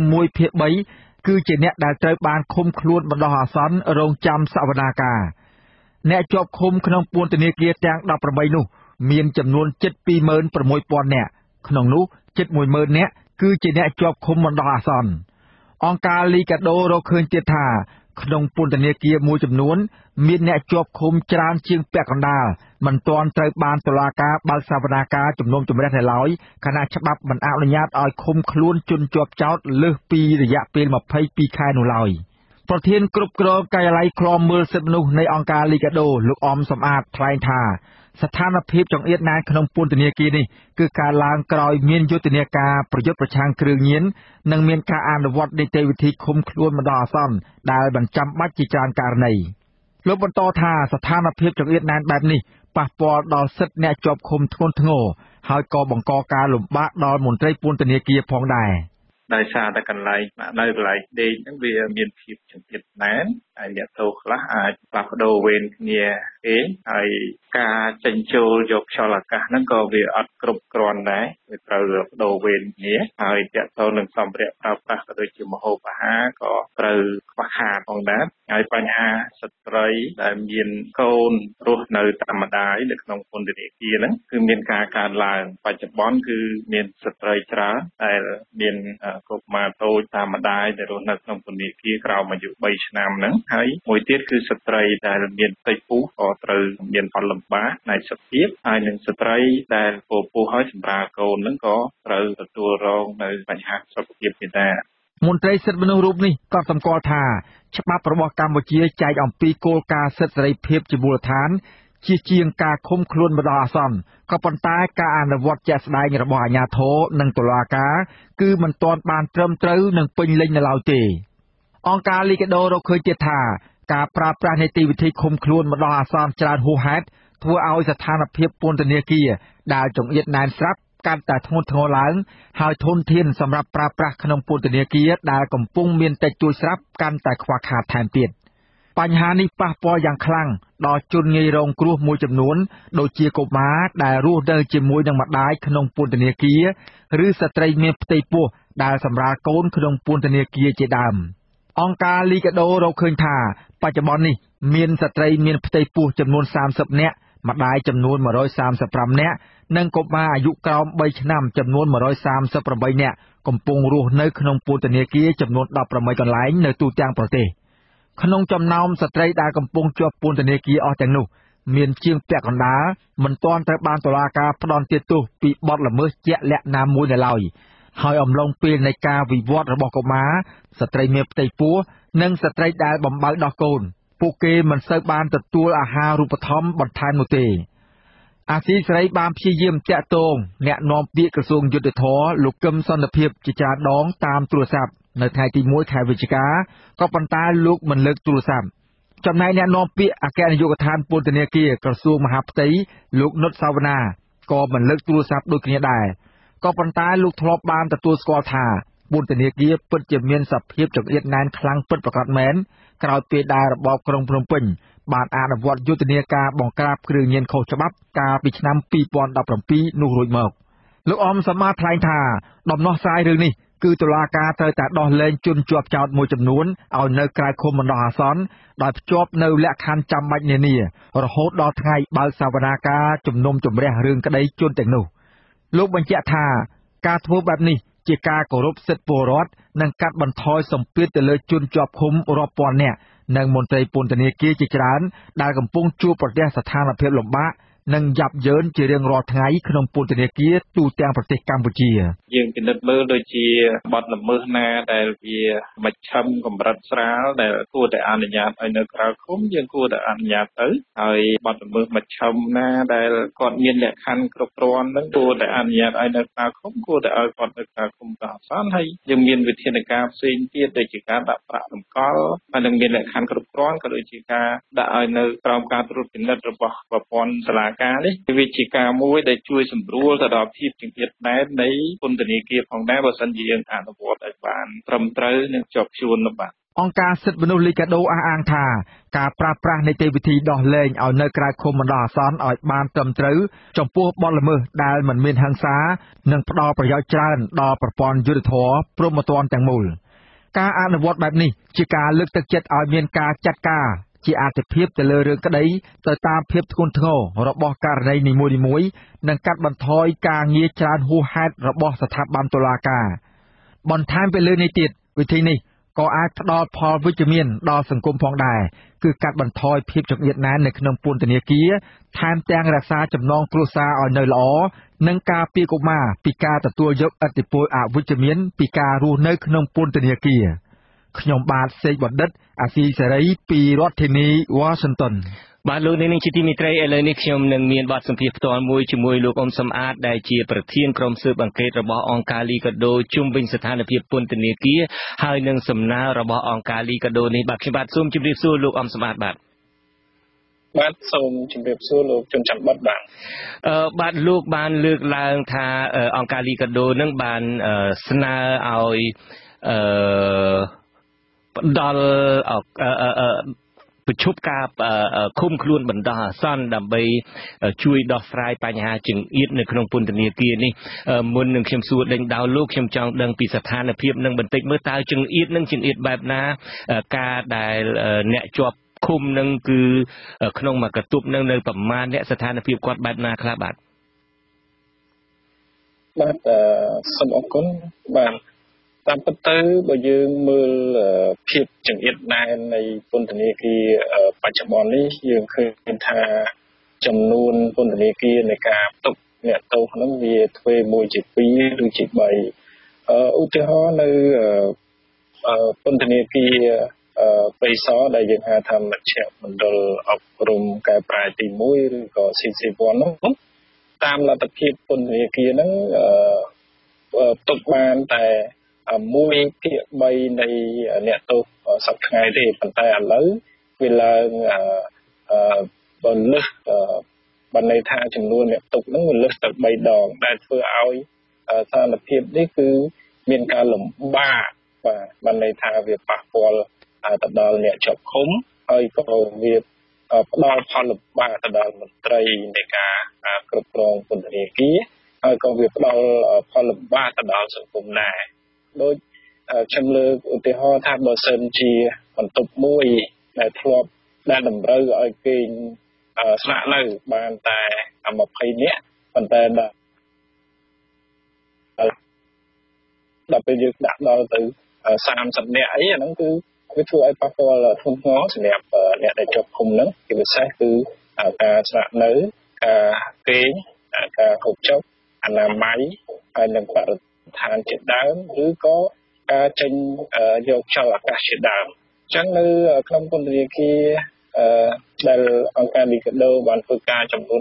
1/3គឺជាអ្នកដែលត្រូវបានឃុំខ្លួនបណ្ដោះអាសន្នរងចាំសវនាការអ្នកជាប់ឃុំក្នុងពន្ធនាគារទាំង18នោះមានចំនួនជិត 26000 នាក់ក្នុងនោះជិត 10000 នាក់គឺជាអ្នកជាប់ឃុំបណ្ដោះអាសន្នអង្គការលីកាដូរកឃើញទៀតថាក្នុងពន្ធនាគារមួយចំនួនមានអ្នកជាប់ឃុំច្រើនជាងពាក់កណ្ដាលមិនទាន់ត្រូវបានតុលាការបើកសវនាការជំនុំជម្រះនៅឡើយខណៈច្បាប់មិនអនុញ្ញាតឲ្យឃុំខ្លួនជនជាប់ចោទលើសពីរយៈពេល22ខែនោះឡើយប្រធានគ្រប់គ្រងការិយាល័យឃ្លាំមើលសិទ្ធិមនុស្សនៃអង្គការលីកាដូលោកអមសំអាតថ្លែងថាស្ថានភាពចង្អៀតណែនក្នុងពន្ធនាគារនេះគឺការឡើងក្រោយមានយុទ្ធនាការប្រយុទ្ធប្រឆាំងគ្រឿងញៀននិងមានការអនុវត្តនីតិវិធីឃុំខ្លួនបណ្ដោះអាសន្នដែលមិនចាំបាច់ជាច្រើនករណីលោកបន្តថាស្ថានភាពចង្អៀតណែនបែបនេះប៉ះពាល់ដល់សិទ្ធិអ្នកជាប់ឃុំធ្ងន់ធ្ងរហើយក៏បង្កការលំបាកដល់មន្ត្រីពន្ធនាគារផងដែរដោយសារតែកន្លែងនៅកន្លែងដេកហ្នឹងវាមានភាពចង្អៀតណែនហើយអ្នកទោសខ្លះអាចផ្លាស់ប្ដូរវេនគ្នាទេហើយការចិញ្ចោលយកខ្យល់អាកាសហ្នឹងក៏វាអត់គ្រប់គ្រាន់ដែរវាត្រូវបដូរវេនគ្នាហើយតកតទៅនឹងសម្ភារៈប្រើប្រាស់ក៏ដូចជាម្ហូបអាហារក៏ត្រូវខ្វះខាតផងដែរហើយបញ្ហាស្ត្រីដែលមានកូនរស់នៅតាមម្ដាយនៅក្នុងពន្ធនាគារហ្នឹងគឺមានការកើនឡើងបច្ចុប្បន្នគឺមានស្ត្រីច្រើនដែលមានកុមារតូចតាមម្ដាយដែលរស់នៅក្នុងពន្ធនាគារក្រោមអាយុ3ឆ្នាំហ្នឹងហើយមួយទៀតគឺស្ត្រីដែលមានផ្ទៃពោះក៏ត្រូវមានផលលំបាកផ្នែកសុខភាពហើយនិងស្ត្រីដែលពោះហើយសម្រាលកូនហ្នឹងក៏ត្រូវទទួលរងនៅបញ្ហាសុខភាពទៀតដែរមន្ត្រីសិទ្ធិមនុស្សរូបនេះក៏សម្គាល់ថាច្បាប់របស់កម្ពុជាចែកអំពីគោលការណ៍សិទ្ធិសេរីភាពជាមូលដ្ឋានជាជាងការឃុំខ្លួនបណ្ដោះអាសន្នក៏ប៉ុន្តែការអនុវត្តជាក់ស្ដែងរបស់អាជ្ញាធរនិងតុលាការគឺមិនទាន់បានត្រឹមត្រូវនិងពេញលេញនៅឡើយទេអង្គការលីកាដូរកឃើញទៀតថាការប្រើប្រាស់នីតិវិធីឃុំខ្លួនបណ្ដោះអាសន្នច្រើនហួសហេតុធ្វើឲ្យស្ថានភាពពន្ធនាគារដែលចង្អៀតណែនស្រាប់កាន់តែធ្ងន់ធ្ងរឡើងហើយធនធានសម្រាប់ប្រើប្រាស់ក្នុងពន្ធនាគារដែលកំពុងមានតិចតួចស្រាប់កាន់តែខ្វះខាតថែមទៀតបញ្ហានេះប៉ះពាល់យ៉ាងខ្លាំងដល់ជនងាយរងគ្រោះមួយចំនួនដូចជាកុមារដែលរស់នៅជាមួយនឹងម្ដាយក្នុងពន្ធនាគារឬស្ត្រីមានផ្ទៃពោះដែលសម្រាលកូនក្នុងពន្ធនាគារជាដើមអង្គការលីកាដូរកឃើញថាបច្ចុប្បន្ននេះមានស្ត្រីមានផ្ទៃពោះចំនួន30នាក់ម្ដាយចំនួន135នាក់និងកុមារអាយុក្រោម3ឆ្នាំចំនួន138នាក់កំពុងរស់នៅក្នុងពន្ធនាគារចំនួន18កន្លែងនៅទូទាំងប្រទេសក្នុងចំណោមស្ត្រីដែលកំពុងជាប់ពន្ធនាគារអស់ទាំងនោះមានជាងពាក់កណ្ដាលមិនទាន់ត្រូវបានតុលាការផ្ដន្ទាទោសពីបទល្មើសជាក់លាក់ណាមួយនៅឡើយហើយអំឡុងពេលនៃការវិវត្តរបស់កុមារស្ត្រីមានផ្ទៃពោះនិងស្ត្រីដែលបំបៅដោះកូនពួកគេមិនសូវបានទទួលអាហារូបត្ថម្ភបន្ថែមនោះទេអាស៊ីសេរីបានព្យាយាមតាក់ទងអ្នកនាំពាក្យក្រសួងយុទ្ធភ័ពលោកកឹមសន្តិភាពជាច្រើនដងតាមទូរស័ព្ទនៅថ្ងៃទី1ខែវិច្ឆិកាក៏ប៉ុន្តែលោកមិនលើកទូរស័ព្ទចំណែកអ្នកនាំពាក្យអគ្គនាយកដ្ឋានពន្ធនាគារក្រសួងមហាផ្ទៃលោកនុតសាវណ្ណាក៏មិនលើកទូរស័ព្ទដូចគ្នាដែរក៏ប៉ុន្តែលោកធ្លាប់បានទទួលស្គាល់ថាពន្ធនាគារពិតជាមានសភាពចង្អៀតណែនខ្លាំងពិតប្រាកដមែនក្រោយពេលដែលរបបក្រុងភ្នំពេញបានអនុវត្តយុទ្ធនាការបង្ក្រាបគ្រឿងញៀនខុសច្បាប់កាលពីឆ្នាំ2017នោះរួចមកលោកអមសមាថ្លែងថាដំណោះស្រាយរឿងនេះគឺតុលាការត្រូវតែដោះលែងជនជាប់ចោទមួយចំនួនឲ្យនៅក្រៅឃុំបណ្ដោះអាសន្នដោយភ្ជាប់នៅលក្ខខណ្ឌចាំបាច់នានារហូតដល់ថ្ងៃបើកសវនាការជំនុំជម្រះរឿងក្តីជនទាំងនោះលោកបញ្ជាក់ថាការធ្វើបែបនេះជាការគោរពសិទ្ធិពលរដ្ឋនិងកាត់បន្ថយសម្ពាធទៅលើជនជាប់ឃុំរាប់ពាន់នាក់និងមន្ត្រីពន្ធនាគារជាច្រើនដែលកំពុងជួបប្រទះស្ថានភាពលំបាកនិងយ៉ាប់យ៉ឺនជារៀងរាល់ថ្ងៃក្នុងពន្ធនាគារទូទាំងប្រទេសកម្ពុជាយើងពិនិត្យមើលដូចជាបទល្មើសណាដែលវាមជ្ឈិមកម្រិតស្រាលដែលគួរតែអនុញ្ញាតឲ្យនៅក្រៅឃុំយើងគួរតែអនុញ្ញាតទៅហើយបទល្មើសមជ្ឈិមណាដែលគាត់មានលក្ខខណ្ឌគ្រប់គ្រាន់នឹងគួរតែអនុញ្ញាតឲ្យនៅក្រៅឃុំគួរតែឲ្យគាត់នៅក្រៅឃុំក៏អសន្នហើយយើងមានវិធានការផ្សេងទៀតដូចជាការដាក់ប្រាក់តម្កល់ហើយនឹងមានលក្ខខណ្ឌគ្រប់គ្រាន់ក៏ដូចជាការដាក់ឲ្យនៅក្រោមការត្រួតពិនិត្យរបស់ប្រព័ន្ធតុលាការនេះវាជាការមួយដែលជួយសម្រួលទៅដល់ភាពចង្អៀតណែននៃពន្ធនាគារផងដែរបើសិនជាយើងអនុវត្តឲ្យបានត្រឹមត្រូវនិងជាប់ជួននោះបាទអង្គការសិទ្ធិមនុស្សលីកាដូអះអាងថាការប្រើប្រាស់នីតិវិធីដោះលែងឲ្យនៅក្រៅឃុំបណ្ដោះអាសន្នឲ្យបានត្រឹមត្រូវចំពោះបទល្មើសដែលមិនមានហិង្សានិងផ្ដល់ប្រយោជន៍ច្រើនដល់ប្រព័ន្ធយុត្តិធម៌ព្រហ្មទណ្ឌទាំងមូលការអនុវត្តបែបនេះជាការលើកទឹកចិត្តឲ្យមានការចាត់ការជាអាទិភាពទៅលើរឿងក្តីទៅតាមភាពធ្ងន់ធ្ងររបស់ករណីនីមួយៗនិងកាត់បន្ថយការងារច្រើនហួសហេតុរបស់ស្ថាប័នតុលាការបន្ថែមពីលើនេះទៀតវិធីនេះក៏អាចផ្ដល់ផលវិជ្ជមានដល់សង្គមផងដែរគឺកាត់បន្ថយភាពចង្អៀតណែននៅក្នុងពន្ធនាគារថែមទាំងរក្សាចំណងគ្រួសារឲ្យនៅល្អនិងការពារកុមារពីការទទួលយកឥទ្ធិពលអវិជ្ជមានពីការរស់នៅក្នុងពន្ធនាគារខ្ញុំបាទសេកបណ្ឌិតអាស៊ីសេរីពីរដ្ឋធានី Washington បាទលោកនាងជាទីមេត្រីឥឡូវនេះខ្ញុំនឹងមានបទសម្ភាសន៍ផ្ទាល់មួយជាមួយលោកអ៊ុំសំអាតដែលជាប្រធានក្រុមស៊ើបអង្កេតរបស់អង្គការលីកាដូជុំវិញស្ថានភាពពន្ធនាគារហើយនឹងសំណើរបស់អង្គការលីកាដូនេះបាទខ្ញុំបាទសូមជម្រាបសួរលោកអ៊ុំសំអាតបាទសូមជម្រាបសួរលោកជនច័ន្ទបុតបាទលោកបានលើកឡើងថាអង្គការលីកាដូនឹងបានស្នើឲ្យដល់ប្រជុំការឃុំខ្លួនបណ្ដោះអាសន្នដើម្បីជួយដោះស្រាយបញ្ហាចង្អៀតនៅក្នុងពន្ធនាគារនេះមុននឹងខ្ញុំសួរដេញដោលលោកខ្ញុំចង់ដឹងពីស្ថានភាពនឹងបន្តិចមើលតើចង្អៀតនឹងចង្អៀតបែបណាការដែលអ្នកជាប់ឃុំនឹងគឺក្នុងមួយកន្ទប់នឹងនៅប្រមាណអ្នកស្ថានភាពគាត់បែបណាខ្លះបាទសូមអរគុណបាទតាមពិតទៅបើយើងមើលភាពចង្អៀតណែននៃពន្ធនាគារបច្ចុប្បន្ននេះយើងឃើញថាចំនួនពន្ធនាគារនៃការផ្ទុកអ្នកទោសហ្នឹងវាទ្វេមួយជា2ឬជា3ឧទាហរណ៍នៅពន្ធនាគារបេសរដែលយើងហៅថាមជ្ឈមណ្ឌលអប់រំកែប្រែទី1ឬក៏ CC1 ហ្នឹងតាមលទ្ធភាពពន្ធនាគារហ្នឹងផ្ទុកបានតែ1/3នៃអ្នកទោសសប្តាហ៍ថ្ងៃទេប៉ុន្តែឥឡូវវាឡើងបើលើសបានន័យថាចំនួនអ្នកផ្ទុកហ្នឹងវាលើសទៅ3ដងដែលធ្វើឲ្យស្ថានភាពនេះគឺមានការលំបាកបាទបានន័យថាវាប៉ះពាល់ទៅដល់អ្នកជាប់ឃុំហើយក៏វាផ្ដល់ផលលំបាកទៅដល់មន្ត្រីនៃការគ្រប់គ្រងពន្ធនាគារហើយក៏វាផ្ដល់ផលលំបាកទៅដល់សង្គមដែរដូចខ្ញុំលើកឧទាហរណ៍ថាបើសិនជាបន្ទប់មួយដែលធ្លាប់ដែលតម្រូវឲ្យគេស្នាក់នៅបានតែ20នាក់ប៉ុន្តែដល់ពេលយើងដាក់ដល់ទៅ30នាក់អីអាហ្នឹងគឺវាធ្វើឲ្យប៉ះពាល់ធ្ងន់ធ្ងរសម្រាប់អ្នកដែលជាប់ឃុំហ្នឹងជាពិសេសគឺការស្នាក់នៅការគេងការហូបចុកអនាម័យហើយនិងបរិស្ថានជាដើមឬក៏ការចេញយកខ្យល់អាកាសជាដើមអញ្ចឹងនៅក្នុងពន្ធនាគារដែលអង្គការលីកាដូបានធ្វើការចំនួន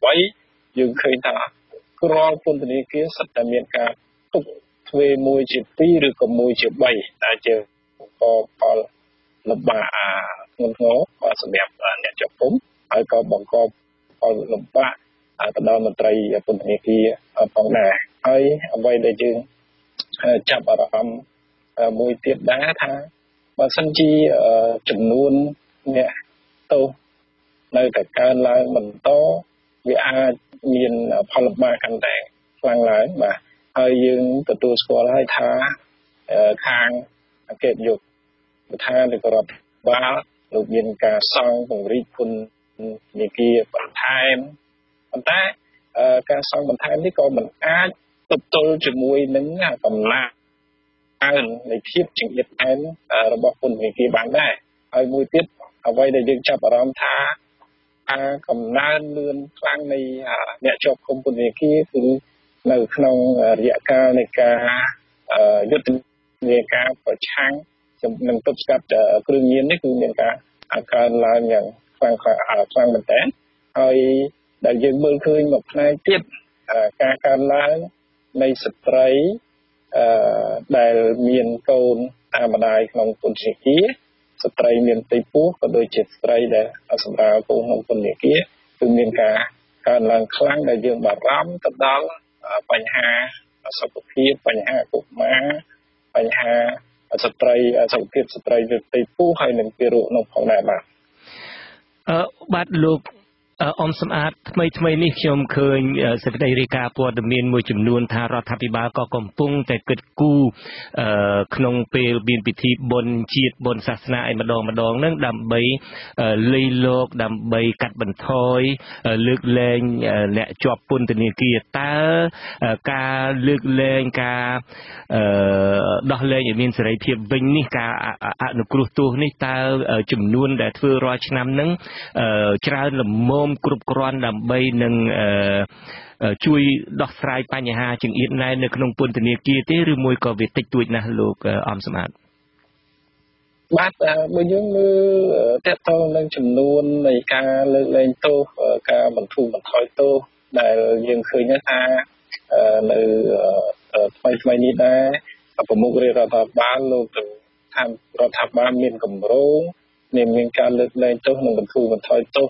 18យើងឃើញថាក្រលពន្ធនាគារសិតតែមានការទុកទ្វេមួយជា2ឬក៏1ជា3ដែលជាផលលំបាកធ្ងន់ធ្ងរសម្រាប់អ្នកជាប់ឃុំហើយក៏បង្កផលលំបាកទៅដល់មន្ត្រីពន្ធនាគារផងដែរហើយអ្វីដែលយើងចាប់អារម្មណ៍មួយទៀតដែរថាបើសិនជាចំនួនអ្នកទោសនៅតែកើនឡើងបន្តវាអាចមានផលលំបាកកាន់តែខ្លាំងឡើងបាទហើយយើងទទួលស្គាល់ហើយថាខាងអគ្គនាយកដ្ឋាននៃរដ្ឋបាលលោកមានការសង់ពង្រីកពន្ធនាគារបន្ថែមប៉ុន្តែការសង់បន្ថែមនេះក៏មិនអាចទប់ទល់ជាមួយនឹងកំណើននៃភាពចង្អៀតណែនរបស់ពន្ធនាគារបានដែរហើយមួយទៀតអ្វីដែលយើងចាប់អារម្មណ៍ថាកំណើនលឿនខ្លាំងនៃអ្នកជាប់ឃុំពន្ធនាគារគឺនៅក្នុងរយៈកាលនៃការយុទ្ធនាការប្រឆាំងនឹងទប់ស្កាត់គ្រឿងញៀននេះគឺមានការកើនឡើងយ៉ាងខ្លាំងមែនទែនហើយដែលយើងមើលឃើញមួយផ្នែកទៀតការកើនឡើងនៃស្ត្រីដែលមានកូនតាមម្ដាយក្នុងពន្ធនាគារស្ត្រីមានផ្ទៃពោះក៏ដូចជាស្ត្រីដែលសម្រាប់កូនក្នុងពន្ធនាគារគឺមានការកើនឡើងខ្លាំងដែលយើងបារម្ភទៅដល់បញ្ហាសុខភាពបញ្ហាកុមារបញ្ហាស្ត្រីសុខភាពស្ត្រីលើផ្ទៃពោះហើយនឹងទារកនោះផងដែរបាទលោកអមសម្អាតថ្មីនេះខ្ញុំឃើញសេចក្តីរាយការណ៍ព័ត៌មានមួយចំនួនថារដ្ឋាភិបាលក៏កំពុងតែគិតគូរក្នុងពេលមានពិធីបុណ្យជាតិបុណ្យសាសនាឯម្ដងហ្នឹងដើម្បីលៃលកដើម្បីកាត់បន្ថយលើកលែងអ្នកជាប់ពន្ធនាគារតើការលើកលែងការដោះលែងឲ្យមានសេរីភាពវិញនេះការអនុគ្រោះទោសនេះតើចំនួនដែលធ្វើរាល់ឆ្នាំហ្នឹងច្រើនល្មមគ្រប់គ្រាន់ដើម្បីនឹងជួយដោះស្រាយបញ្ហាចង្អៀតណែននៅក្នុងពន្ធនាគារទេឬមួយក៏វាតិចតួចណាស់លោកអំសម្បត្តិបាទបើយើងមើលតកតងនឹងចំនួននៃការលើកលែងទោសការបន្ធូរបន្ថយទោសដែលយើងឃើញថានៅថ្មីនេះដែរប្រមុខរាជរដ្ឋាភិបាលលោកថារដ្ឋាភិបាលមានគម្រោងមានការលើកលែងទោសនិងបន្ធូរបន្ថយទោស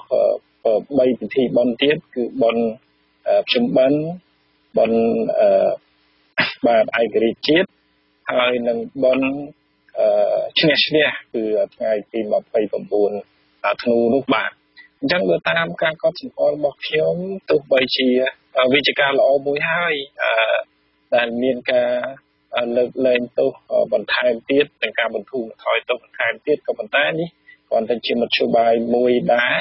3ពិធីបុណ្យទៀតគឺបុណ្យភ្ជុំបិណ្ឌបុណ្យបាទឯករាជ្យជាតិហើយនិងបុណ្យឈ្នះគឺថ្ងៃទី29ធ្នូនោះបាទអញ្ចឹងបើតាមការកត់សម្គាល់របស់ខ្ញុំទោះបីជាវិជ្ជាការល្អមួយហើយដែលមានការលើកលែងទោសបន្ថែមទៀតនិងការបន្ធូរបន្ថយទោសបន្ថែមទៀតក៏ប៉ុន្តែនេះគ្រាន់តែជាមធ្យោបាយមួយដែរ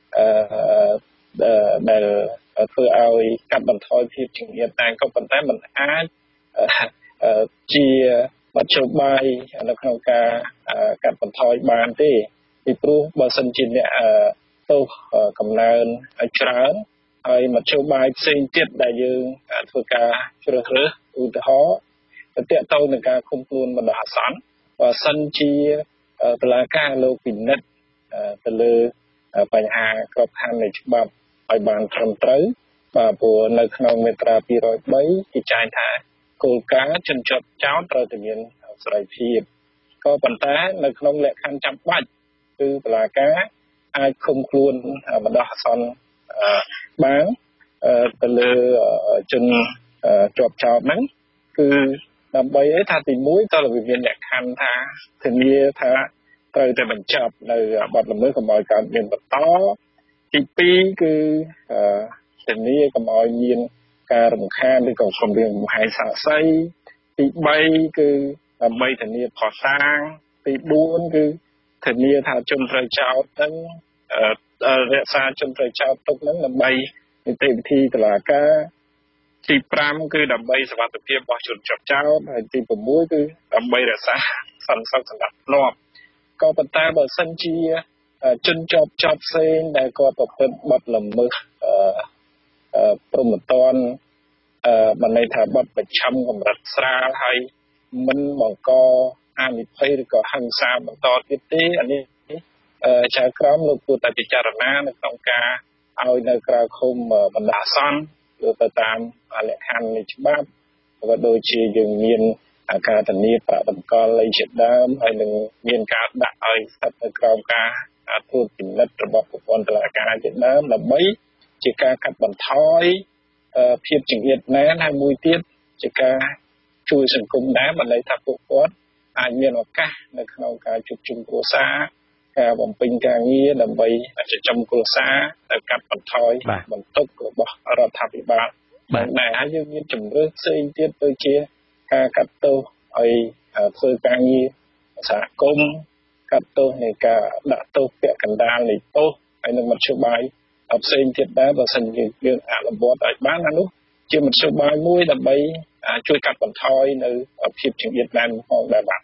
ដែលធ្វើឲ្យកាត់បន្ថយភាពចង្អៀតតែក៏ប៉ុន្តែมันអាចជាមធ្យោបាយនៅក្នុងការកាត់បន្ថយបានទេពីព្រោះបើសិនជាអ្នកទោសកំណើនច្រើនហើយមធ្យោបាយផ្សេងទៀតដែលយើងធ្វើការជ្រើសរើសឧទាហរណ៍ទៅតទៅនឹងការឃុំខ្លួនបណ្ដោះអាសន្នបើសិនជាតុលាការលោកពិនិត្យទៅលើបញ្ហាក្របខ័ណ្ឌនៃច្បាប់ឲ្យបានត្រឹមត្រូវបាទព្រោះនៅក្នុងមាត្រា203គេចែងថាគោលការណ៍ជនជាប់ចោទត្រូវតែមានសេរីភាពក៏ប៉ុន្តែនៅក្នុងលក្ខខណ្ឌចាំបាច់គឺតុលាការអាចឃុំខ្លួនបណ្ដោះអាសន្នបានទៅលើជនជាប់ចោទហ្នឹងគឺដើម្បីថាទី1តើវាមានលក្ខខណ្ឌថាធានាថាត្រូវតែបញ្ចប់នៅបទល្មើសកុំឲ្យកើតមានបន្តទី2គឺធានាកុំឲ្យមានការរំខានឬក៏គំរាមកំហែងសាកសីទី3គឺដើម្បីធានាផុសតាងទី4គឺធានាថាជនត្រូវចោទហ្នឹងរក្សាជនត្រូវចោទទុកហ្នឹងដើម្បីនីតិវិធីតុលាការទី5គឺដើម្បីសុវត្ថិភាពរបស់ជនជាប់ចោទហើយទី6គឺដើម្បីរក្សាសន្តិសុខសណ្ដាប់ធ្នាប់ក៏ប៉ុន្តែបើសិនជាជនជាប់ចោទផ្សេងដែលគាត់ប្រព្រឹត្តបទល្មើសព្រហ្មទណ្ឌបានន័យថាបទប្រឆាំងកម្រិតស្រាលហើយមិនបង្កហានិភ័យឬក៏ហិង្សាបន្តទៀតទេអានេះចៅក្រមលោកគួរតែពិចារណានៅក្នុងការឲ្យនៅក្រៅឃុំបណ្ដោះអាសន្នទៅតាមលក្ខខណ្ឌនៃច្បាប់ក៏ដូចជាយើងមានការធានាប្រាក់តម្កល់អីជាដើមហើយនឹងមានការដាក់ឲ្យស្ថិតនៅក្រោមការត្រួតពិនិត្យរបស់ប្រព័ន្ធតុលាការជាដើមដើម្បីជាការកាត់បន្ថយភាពចង្អៀតណែនហើយមួយទៀតជាការជួយសង្គមដែរបានន័យថាពួកគាត់អាចមានឱកាសនៅក្នុងការជួបជុំគ្រួសារការបំពេញការងារដើម្បីចិញ្ចឹមគ្រួសារទៅកាត់បន្ថយបន្ទុករបស់រដ្ឋាភិបាលបាទដែរហើយយើងមានជំរឿនផ្សេងទៀតដូចជាការកាត់ទោសឲ្យធ្វើការងារសហគមន៍កាត់ទោសនៃការដាក់ទោសពាក់កណ្ដាលនៃទោសហើយនឹងមធ្យោបាយផ្សេងទៀតដែរបើសិនជាយើងអនុវត្តឲ្យបានអានោះជាមធ្យោបាយមួយដើម្បីជួយកាត់បន្ថយនៅភាពចង្អៀតណែនផងដែរបាទ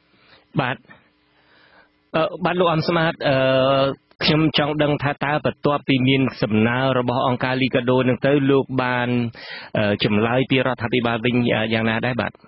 បាទលោកអំស្មាតខ្ញុំចង់ដឹងថាតើបន្ទាប់ពីមានសំណើរបស់អង្គការលីកាដូនឹងទៅលោកបានចម្លើយពីរដ្ឋាភិបាលវិញយ៉ាងណាដែរបាទ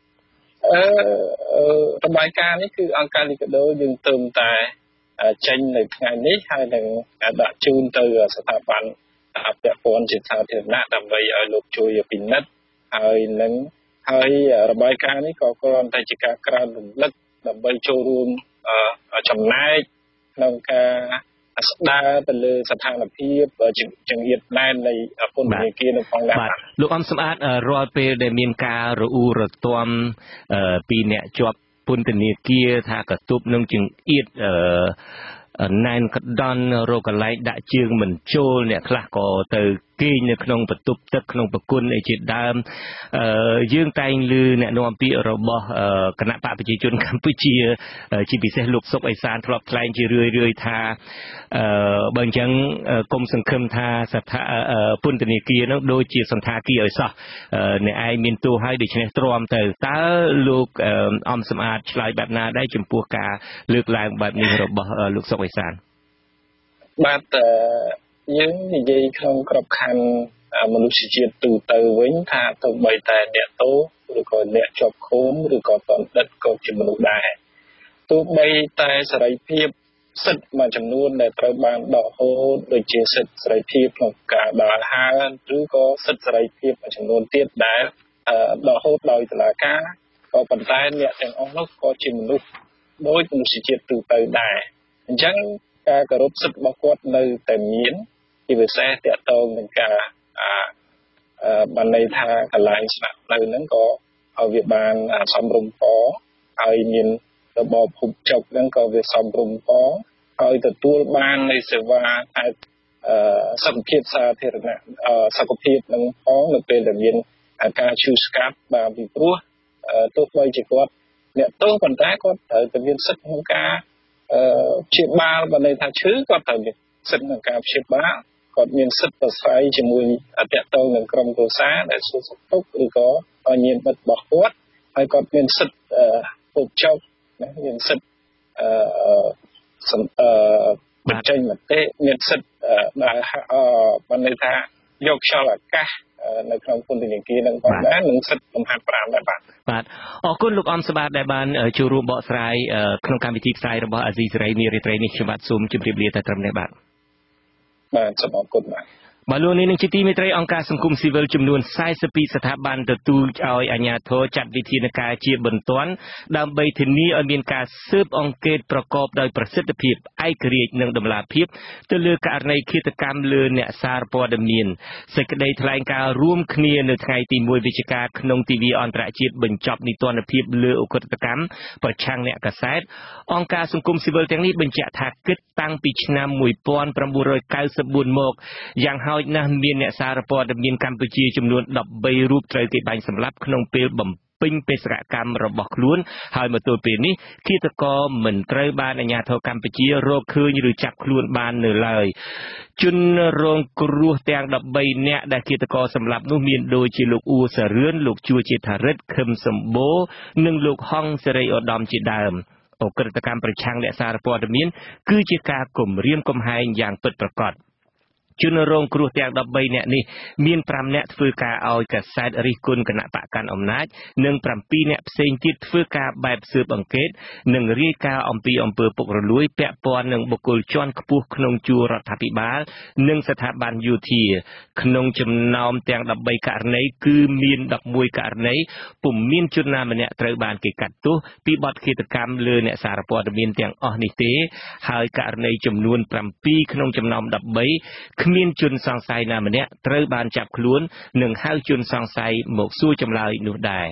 របាយការណ៍នេះគឺអង្គការលីកាដូយើងទើបតែចេញនៅថ្ងៃនេះហើយនឹងដាក់ជូនទៅស្ថាប័នពាក់ព័ន្ធជាសាធារណៈដើម្បីឲ្យលោកជួយពិនិត្យហើយរបាយការណ៍នេះក៏គ្រាន់តែជាការក្រើនរំលឹកដើម្បីចូលរួមចំណែកក្នុងការស្ដារទៅលើស្ថានភាពចង្អៀតណែននៃពន្ធនាគារនៅផងដែរបាទលោកអំសម្បត្តិរាល់ពេលដែលមានការរអ៊ូរទាំពីអ្នកជាប់ពន្ធនាគារថាកតុបនឹងចង្អៀតណែនកដន់រកកន្លែងដាក់ជើងមិនចូលអ្នកខ្លះក៏ទៅគេងនៅក្នុងបន្ទប់ទឹកក្នុងប្រគុណអីជាដើមយើងតែងឮអ្នកនាំពាក្យរបស់គណៈបកប្រជាជនកម្ពុជាជាពិសេសលោកសុកអេសានធ្លាប់ថ្លែងជារឿយៗថាបើអញ្ចឹងគុំសង្ឃឹមថាពន្ធនាគារនោះដូចជាសន្តាគារឲ្យសោះអ្នកឯងមានទោសហើយដូច្នេះទ្រាំទៅតើលោកអំសម្បត្តិឆ្លើយបែបណាដែរចំពោះការលើកឡើងបែបនេះរបស់លោកសុកអេសានបាទយើងនិយាយក្នុងក្របខ័ណ្ឌមនុស្សជាតិទូទៅវិញថាទោះបីតែអ្នកទោសឬក៏អ្នកជាប់ឃុំឬក៏តន្តិតក៏ជាមនុស្សដែរទោះបីតែសេរីភាពសិទ្ធិមួយចំនួនដែលត្រូវបានដកហូតដូចជាសិទ្ធិសេរីភាពក្នុងការដើរហើរឬក៏សិទ្ធិសេរីភាពមួយចំនួនទៀតដែលដកហូតដោយតុលាការក៏ប៉ុន្តែអ្នកទាំងអស់នោះក៏ជាមនុស្សដោយមនុស្សជាតិទូទៅដែរអញ្ចឹងការគោរពសិទ្ធិរបស់គាត់នៅតែមានជាពិសេសទាក់ទងនឹងការបានន័យថាកន្លែងស្នាក់នៅហ្នឹងក៏ឲ្យវាបានសមរម្យផងហើយមានរបបហ៊ុបចុកហ្នឹងក៏វាសំរុំផងហើយទទួលបាននៃសេវាសុខភាពសាធារណៈសុខភាពនឹងផងនៅពេលដែលមានការឈឺស្កាត់បាទពីព្រោះទោះបីជាគាត់អ្នកទោសប៉ុន្តែគាត់ត្រូវតែមានសិទ្ធិក្នុងការព្យាបាលបើន័យថាឈឺគាត់ត្រូវមានសិទ្ធិក្នុងការព្យាបាលគាត់មានសិទ្ធិប្រស្រ័យជាមួយតាក់ទងនឹងក្រុមគ្រួសារដែលសួរសុខទុក្ខឬក៏ញាតិមិត្តរបស់គាត់ហើយគាត់មានសិទ្ធិពុកចុកមានសិទ្ធិបញ្ចេញមតិមានសិទ្ធិដែលបើន័យថាយកខ្យល់អាកាសនៅក្នុងពន្ធនាគារនឹងផងដែរនឹងសិទ្ធិលំហាត់ប្រាណដែរបាទអរគុណលោកអំស្បាតដែលបានចូលរួមបកស្រាយក្នុងកម្មវិធីផ្សាយរបស់អាស៊ីសេរីនារីត្រីនេះខ្ញុំបាទសូមជម្រាបលាតែត្រឹមនេះបាទសូមអរគុណបាទបាទលោកនាងជាទីមេត្រីអង្គការសង្គមស៊ីវិលចំនួន42ស្ថាប័នទទូចឲ្យអាជ្ញាធរចាត់វិធានការជាបន្ទាន់ដើម្បីធានាឲ្យមានការស៊ើបអង្កេតប្រកបដោយប្រសិទ្ធភាពឯករាជ្យនិងតម្លាភាពទៅលើករណីឃាតកម្មលើអ្នកសារព័ត៌មានសេចក្តីថ្លែងការណ៍រួមគ្នានៅថ្ងៃទី1វិច្ឆិកាក្នុងទិវាអន្តរជាតិបញ្ចប់នីតិរដ្ឋភាពលើអក្រិតកម្មប្រឆាំងអ្នកកាសែតអង្គការសង្គមស៊ីវិលទាំងនេះបញ្ជាក់ថាគិតតាំងពីឆ្នាំ1994មកយ៉ាងហើយណាស់មានអ្នកសារព័ត៌មានកម្ពុជាចំនួន13រូបត្រូវគេបាញ់សម្លាប់ក្នុងពេលបំពេញបេសកកម្មរបស់ខ្លួនហើយមកទល់ពេលនេះឃាតករមិនត្រូវបានអាជ្ញាធរកម្ពុជារកឃើញឬចាប់ខ្លួនបាននៅឡើយជនរងគ្រោះទាំង13នាក់ដែលឃាតករសម្លាប់នោះមានដូចជាលោកអ៊ូសារឿនលោកជួជាថារិទ្ធខឹមសម្បូរនិងលោកហងសេរីឧត្តមជាដើមអក្រិតកម្មប្រឆាំងអ្នកសារព័ត៌មានគឺជាការគំរាមកំហែងយ៉ាងពិតប្រាកដជនរងគ្រោះទាំង13នាក់នេះមាន5នាក់ធ្វើការឲ្យកាសែតរិះគន់គណៈបកកាន់អំណាចនិង7នាក់ផ្សេងទៀតធ្វើការបែបស៊ើបអង្កេតនិងរាយការណ៍អំពីអំពើពុករលួយពាក់ព័ន្ធនឹងបុគ្គលជាន់ខ្ពស់ក្នុងជួររដ្ឋាភិបាលនិងស្ថាប័នយោធាក្នុងចំណោមទាំង13ករណីគឺមាន11ករណីពុំមានជនណាម្នាក់ត្រូវបានគេកាត់ទោសពីបទឃាតកម្មលើអ្នកសារព័ត៌មានទាំងអស់នេះទេហើយករណីចំនួន7ក្នុងចំណោម13គ្មានជនសង្ស័យណាម្នាក់ត្រូវបានចាប់ខ្លួននិងហៅជនសង្ស័យមកសួរចម្លើយនោះដែរ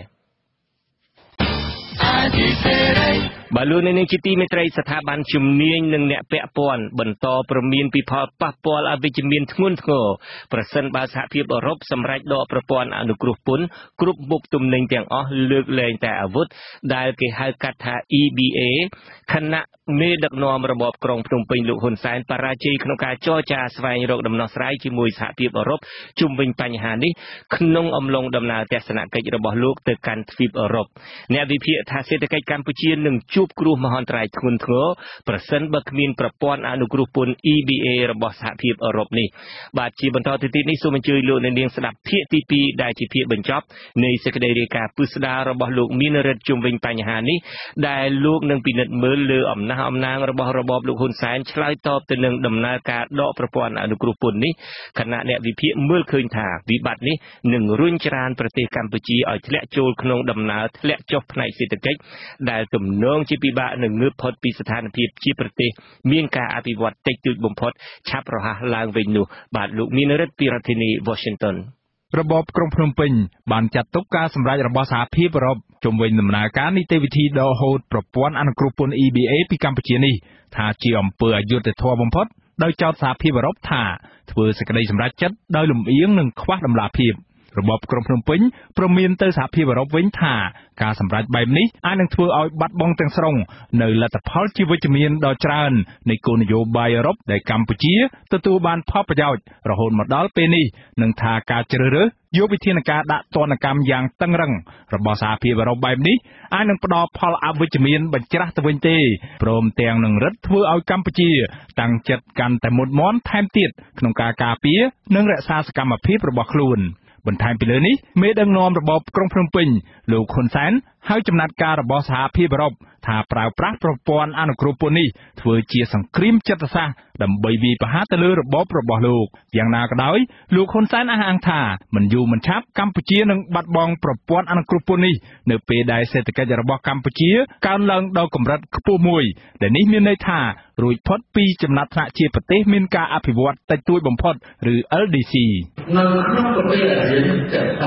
បាទលោកនាងជាទីមេត្រីស្ថាប័នជំនាញនិងអ្នកពាក់ព័ន្ធបន្តព្រមានពីផលប៉ះពាល់អវិជ្ជមានធ្ងន់ធ្ងរប្រសិនបើសហភាពអឺរ៉ុបសម្រេចដកប្រព័ន្ធអនុគ្រោះពន្ធគ្រប់មុខទំនិញទាំងអស់លើកលែងតែអាវុធដែលគេហៅកាត់ថា EBA ខណៈមេដឹកនាំរបបក្រុងភ្នំពេញលោកហ៊ុនសែនបរាជ័យក្នុងការចរចាស្វែងរកដំណោះស្រាយជាមួយសហភាពអឺរ៉ុបជុំវិញបញ្ហានេះក្នុងអំឡុងដំណើរទស្សនកិច្ចរបស់លោកទៅកាន់ទ្វីបអឺរ៉ុបអ្នកវិភាគថាសេដ្ឋកិច្ចកម្ពុជានឹងជួបគ្រោះមហន្តរាយធ្ងន់ធ្ងរប្រសិនបើគ្មានប្រព័ន្ធអនុគ្រោះពន្ធ EBA របស់សហភាពអឺរ៉ុបនេះបាទជាបន្តទៅទៀតនេះសូមអញ្ជើញលោកអ្នកនាងស្ដាប់ភាគទី2ដែលជាភាគបញ្ចប់នៃសេចក្តីរាយការណ៍ពិស្ដាររបស់លោកមានរិទ្ធជុំវិញបញ្ហានេះដែលលោកនឹងពិនិត្យមើលលើអំណះអំណាងរបស់របបលោកហ៊ុនសែនឆ្លើយតបទៅនឹងដំណើរការដកប្រព័ន្ធអនុគ្រោះពន្ធនេះខណៈអ្នកវិភាគមើលឃើញថាវិបត្តិនេះនឹងរុញច្រានប្រទេសកម្ពុជាឲ្យធ្លាក់ចូលក្នុងដំណើរធ្លាក់ចុះផ្នែកសេដ្ឋកិច្ចដែលទំនងជាពិបាកនឹងងើបផុតពីស្ថានភាពជាប្រទេសមានការអភិវឌ្ឍតិចតួចបំផុតឆាប់រហ័សឡើងវិញនោះបាទលោកមានរិទ្ធពីរដ្ឋធានី Washington របបក្រុងភ្នំពេញបានចាត់ទុកការសម្រេចរបស់សហភាពអឺរ៉ុបជំវិញដំណើរការនីតិវិធីដកហូតប្រព័ន្ធអនុគ្រោះពន្ធ EBA ពីកម្ពុជានេះថាជាអំពើអយុត្តិធម៌បំផុតដោយចោទសហភាពអឺរ៉ុបថាធ្វើសេចក្តីសម្រេចចិត្តដោយលំអៀងនិងខ្វះតម្លាភាពរបបក្រុងភ្នំពេញព្រមមានទៅសហភាពអឺរ៉ុបវិញថាការសម្រេចបែបនេះអាចនឹងធ្វើឲ្យបាត់បង់ទាំងស្រុងនៅលទ្ធផលជាវិជ្ជមានដ៏ច្រើននៃគោលនយោបាយអឺរ៉ុបដែលកម្ពុជាទទួលបានផលប្រយោជន៍រហូតមកដល់ពេលនេះនឹងថាការជ្រើសរើសយកវិធានការដាក់ទណ្ឌកម្មយ៉ាងតឹងរ៉ឹងរបស់សហភាពអឺរ៉ុបបែបនេះអាចនឹងផ្ដល់ផលអវិជ្ជមានបញ្ច្រាស់ទៅវិញទេព្រមទាំងនឹងរឹតធ្វើឲ្យកម្ពុជាតាំងចិត្តកាន់តែមុតមាំថែមទៀតក្នុងការការពារនិងរក្សាសកម្មភាពរបស់ខ្លួនបន្ថែមពីលើនេះមេដឹកនាំរបបក្រុងភ្នំពេញលោកហ៊ុនសែនហើយចំណាត់ការរបស់សហភាពអឺរ៉ុបថាប្រើប្រាស់ប្រព័ន្ធអនុគ្រោះពន្ធនេះធ្វើជាសង្គ្រាមចិត្តសាស្ត្រដើម្បីវាយប្រហារទៅលើរបបរបស់លោកយ៉ាងណាក៏ដោយលោកហ៊ុនសែនអះអាងថាមិនយូរមិនឆាប់កម្ពុជានឹងបាត់បង់ប្រព័ន្ធអនុគ្រោះពន្ធនេះនៅពេលដែលសេដ្ឋកិច្ចរបស់កម្ពុជាកើនឡើងដល់កម្រិតខ្ពស់មួយដែលនេះមានន័យថារួចផុតពីចំណាត់ថ្នាក់ជាប្រទេសមានការអភិវឌ្ឍតិចតួចបំផុតឬ LDC នៅក្នុងប្រទេសដែលយើងចាត់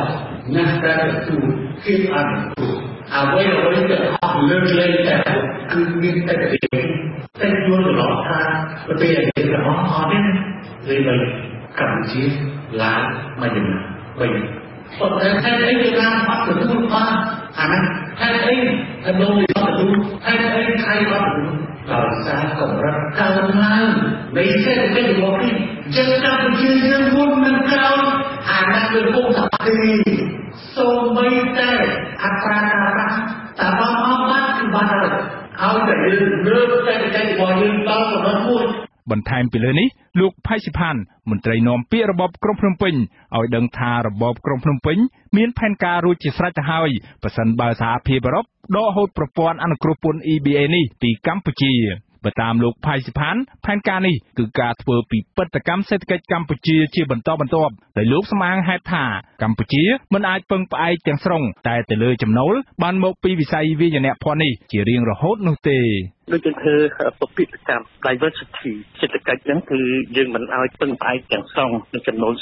ណាស់តែទូគេអត់ទូអ្វីដែលអស់លើកលែងតែគឺមានតែតែយល់ដល់ថាប្រទេសឯកអស់អត់ទេវិញកម្ពុជាឡើងមកយ៉ាងណាវិញប៉ុន្តែតែអីគេឡើងអត់ទទួលបានអាហ្នឹងតែអីទៅលោកអត់ទទួលតែអីខៃអត់ទទួលដោយសារកម្រិតកើនឡើងនៃសេដ្ឋកិច្ចរបស់គេចឹងកម្ពុជាយើងមុននឹងក្រោយអាណាចក្រពុំថាទេសូម្បីតែអត្រាការប្រាក់តាបងអស់បាត់គឺបាត់ហើយឲ្យតែយើងលើកសេដ្ឋកិច្ចរបស់យើងដល់កម្រិតមួយបន្ថែមពីលើនេះលោកផៃស៊ីផានមន្ត្រីនាំពាក្យរបបក្រុងភ្នំពេញឲ្យដឹងថារបបក្រុងភ្នំពេញមានផែនការរួចជាស្រេចទៅហើយប្រសិនបើសហភាពអឺរ៉ុបដកហូតប្រព័ន្ធអនុគ្រោះពន្ធ EBA នេះពីកម្ពុជាបើតាមលោកផៃស៊ីផានផែនការនេះគឺការធ្វើពិពិធកម្មសេដ្ឋកិច្ចកម្ពុជាជាបន្តបន្ទាប់ដោយលោកសម្អាងហេតុថាកម្ពុជាមិនអាចពឹងផ្អែកទាំងស្រុងតែទៅលើចំណូលបានមកពីវិស័យវាយនភ័ណ្ឌនេះជារៀងរហូតនោះទេដូចយើងធ្វើពិពិធកម្ម diversity សេដ្ឋកិច្ចហ្នឹងគឺយើងមិនឲ្យពឹងផ្អែកទាំងស្រុងនឹងចំនួន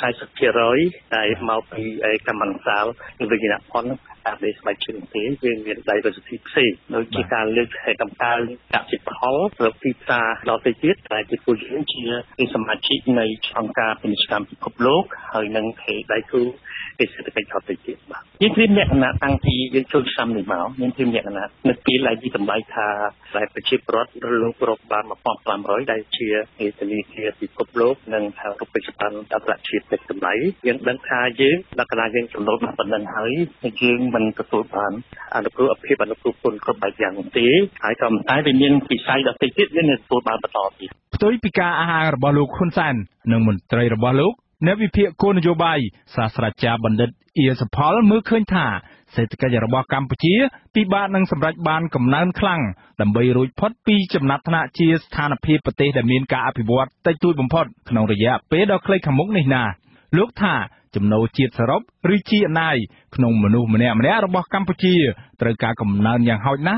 40% តែមកពីកម្មន្តសាលនិងវិញ្ញាណភ័ណ្ឌតាមដែលស្បែកជើងទេយើងមាន diversity ផ្សេងដូចជាការលើកកម្ពស់កសិផលទៅទីផ្សារដល់ទៅទៀតតែជាពួកយើងជាសមាជិកនៃអង្គការពាណិជ្ជកម្មពិភពលោកហើយនឹងដៃគូសេដ្ឋកិច្ចដល់ទៅទៀតបាទយើងព្រៀបលក្ខណៈតាំងពីយើងចូលឆ្នាំនេះមកមានព្រៀបលក្ខណៈនៅពេលដែលទីតម្លៃថាដែលប្រជាពលរដ្ឋលោករាប់បាន 1,500 ដែលជាធនាគារពិភពលោកនិងថារូបិយប័ណ្ណអន្តរជាតិទឹកតម្លៃយើងដឹងថាយើងលក្ខណៈយើងចំណូលបានប៉ុណ្ណឹងហើយយើងមិនទទួលបានអនុគ្រោះភាពអនុគ្រោះពន្ធគ្រប់បែបយ៉ាងទេហើយក៏តែវាមានវិស័យដទៃទៀតយើងនឹងទទួលបានបន្តទៀតផ្ទុយពីការអះអាងរបស់លោកហ៊ុនសែននិងមន្ត្រីរបស់លោកអ្នកវិភាគគោលនយោបាយសាស្ត្រាចារ្យបណ្ឌិតអៀសផលមើលឃើញថាសេដ្ឋកិច្ចរបស់កម្ពុជាពិបាកនឹងសម្រេចបានកំណើនខ្លាំងដើម្បីរួចផុតពីចំណាត់ថ្នាក់ជាស្ថានភាពប្រទេសដែលមានការអភិវឌ្ឍតិចតួចបំផុតក្នុងរយៈពេលដ៏ខ្លីខាងមុខនេះណាលោកថាចំណូលជាតិសរុបឬ GNI ក្នុងមនុស្សម្នាក់ៗរបស់កម្ពុជាត្រូវការកំណើនយ៉ាងហោចណាស់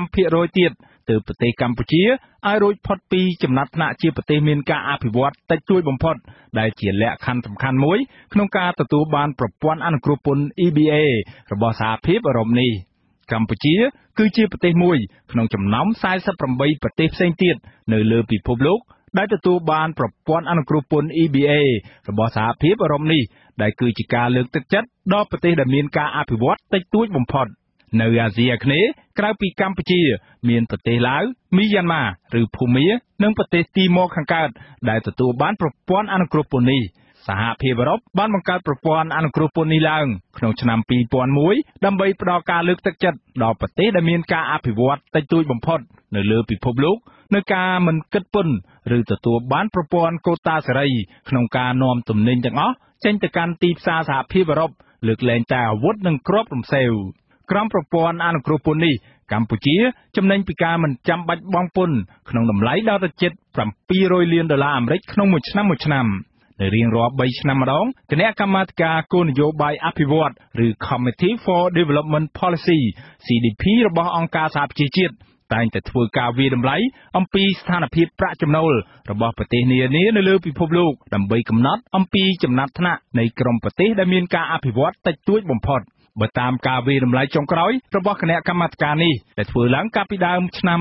15% ទៀតទើបប្រទេសកម្ពុជាឲ្យរួចផុតពីចំណាត់ថ្នាក់ជាប្រទេសមានការអភិវឌ្ឍតិចតួចបំផុតដែលជាលក្ខខណ្ឌសំខាន់មួយក្នុងការទទួលបានប្រព័ន្ធអនុគ្រោះពន្ធ EBA របស់សហភាពអឺរ៉ុបនេះកម្ពុជាគឺជាប្រទេសមួយក្នុងចំណោម48ប្រទេសផ្សេងទៀតនៅលើពិភពលោកដែលទទួលបានប្រព័ន្ធអនុគ្រោះពន្ធ EBA របស់សហភាពអឺរ៉ុបនេះដែលគឺជាការលើកទឹកចិត្តដល់ប្រទេសដែលមានការអភិវឌ្ឍតិចតួចបំផុតនៅអាស៊ីអាគ្នេយ៍ក្រៅពីកម្ពុជាមានប្រទេសឡាវមីយ៉ាន់ម៉ាឬភូមានិងប្រទេសទីម៉ូខាងកើតដែលទទួលបានប្រព័ន្ធអនុគ្រោះពន្ធនេះសហភាពអឺរ៉ុបបានបង្កើតប្រព័ន្ធអនុគ្រោះពន្ធនេះឡើងក្នុងឆ្នាំ2001ដើម្បីផ្ដល់ការលើកទឹកចិត្តដល់ប្រទេសដែលមានការអភិវឌ្ឍតិចតួចបំផុតនៅលើពិភពលោកនៅការមិនគិតពន្ធឬទទួលបានប្រព័ន្ធកូតាសេរីក្នុងការនាំទំនិញទាំងអស់ចេញទៅកាន់ទីផ្សារសហភាពអឺរ៉ុបលើកលែងតែអាវុធនិងគ្រាប់រំសេវក្រោមប្រព័ន្ធអនុគ្រោះពន្ធនេះកម្ពុជាចំណេញពីការមិនចាំបាច់បង់ពន្ធក្នុងតម្លៃដល់ទៅជិត$700 លានក្នុងមួយឆ្នាំនៅរៀងរាល់3ឆ្នាំម្ដងគណៈកម្មាធិការគោលនយោបាយអភិវឌ្ឍឬ Committee for Development Policy CDP របស់អង្គការសហប្រជាជាតិតែងតែធ្វើការវាយតម្លៃអំពីស្ថានភាពប្រាក់ចំណូលរបស់ប្រទេសនានានៅលើពិភពលោកដើម្បីកំណត់អំពីចំណាត់ថ្នាក់នៃក្រុមប្រទេសដែលមានការអភិវឌ្ឍតិចតួចបំផុតបើតាមការវាយតម្លៃចុងក្រោយរបស់គណៈកម្មាធិការនេះដែលធ្វើឡើងកាលពីដើមឆ្នាំ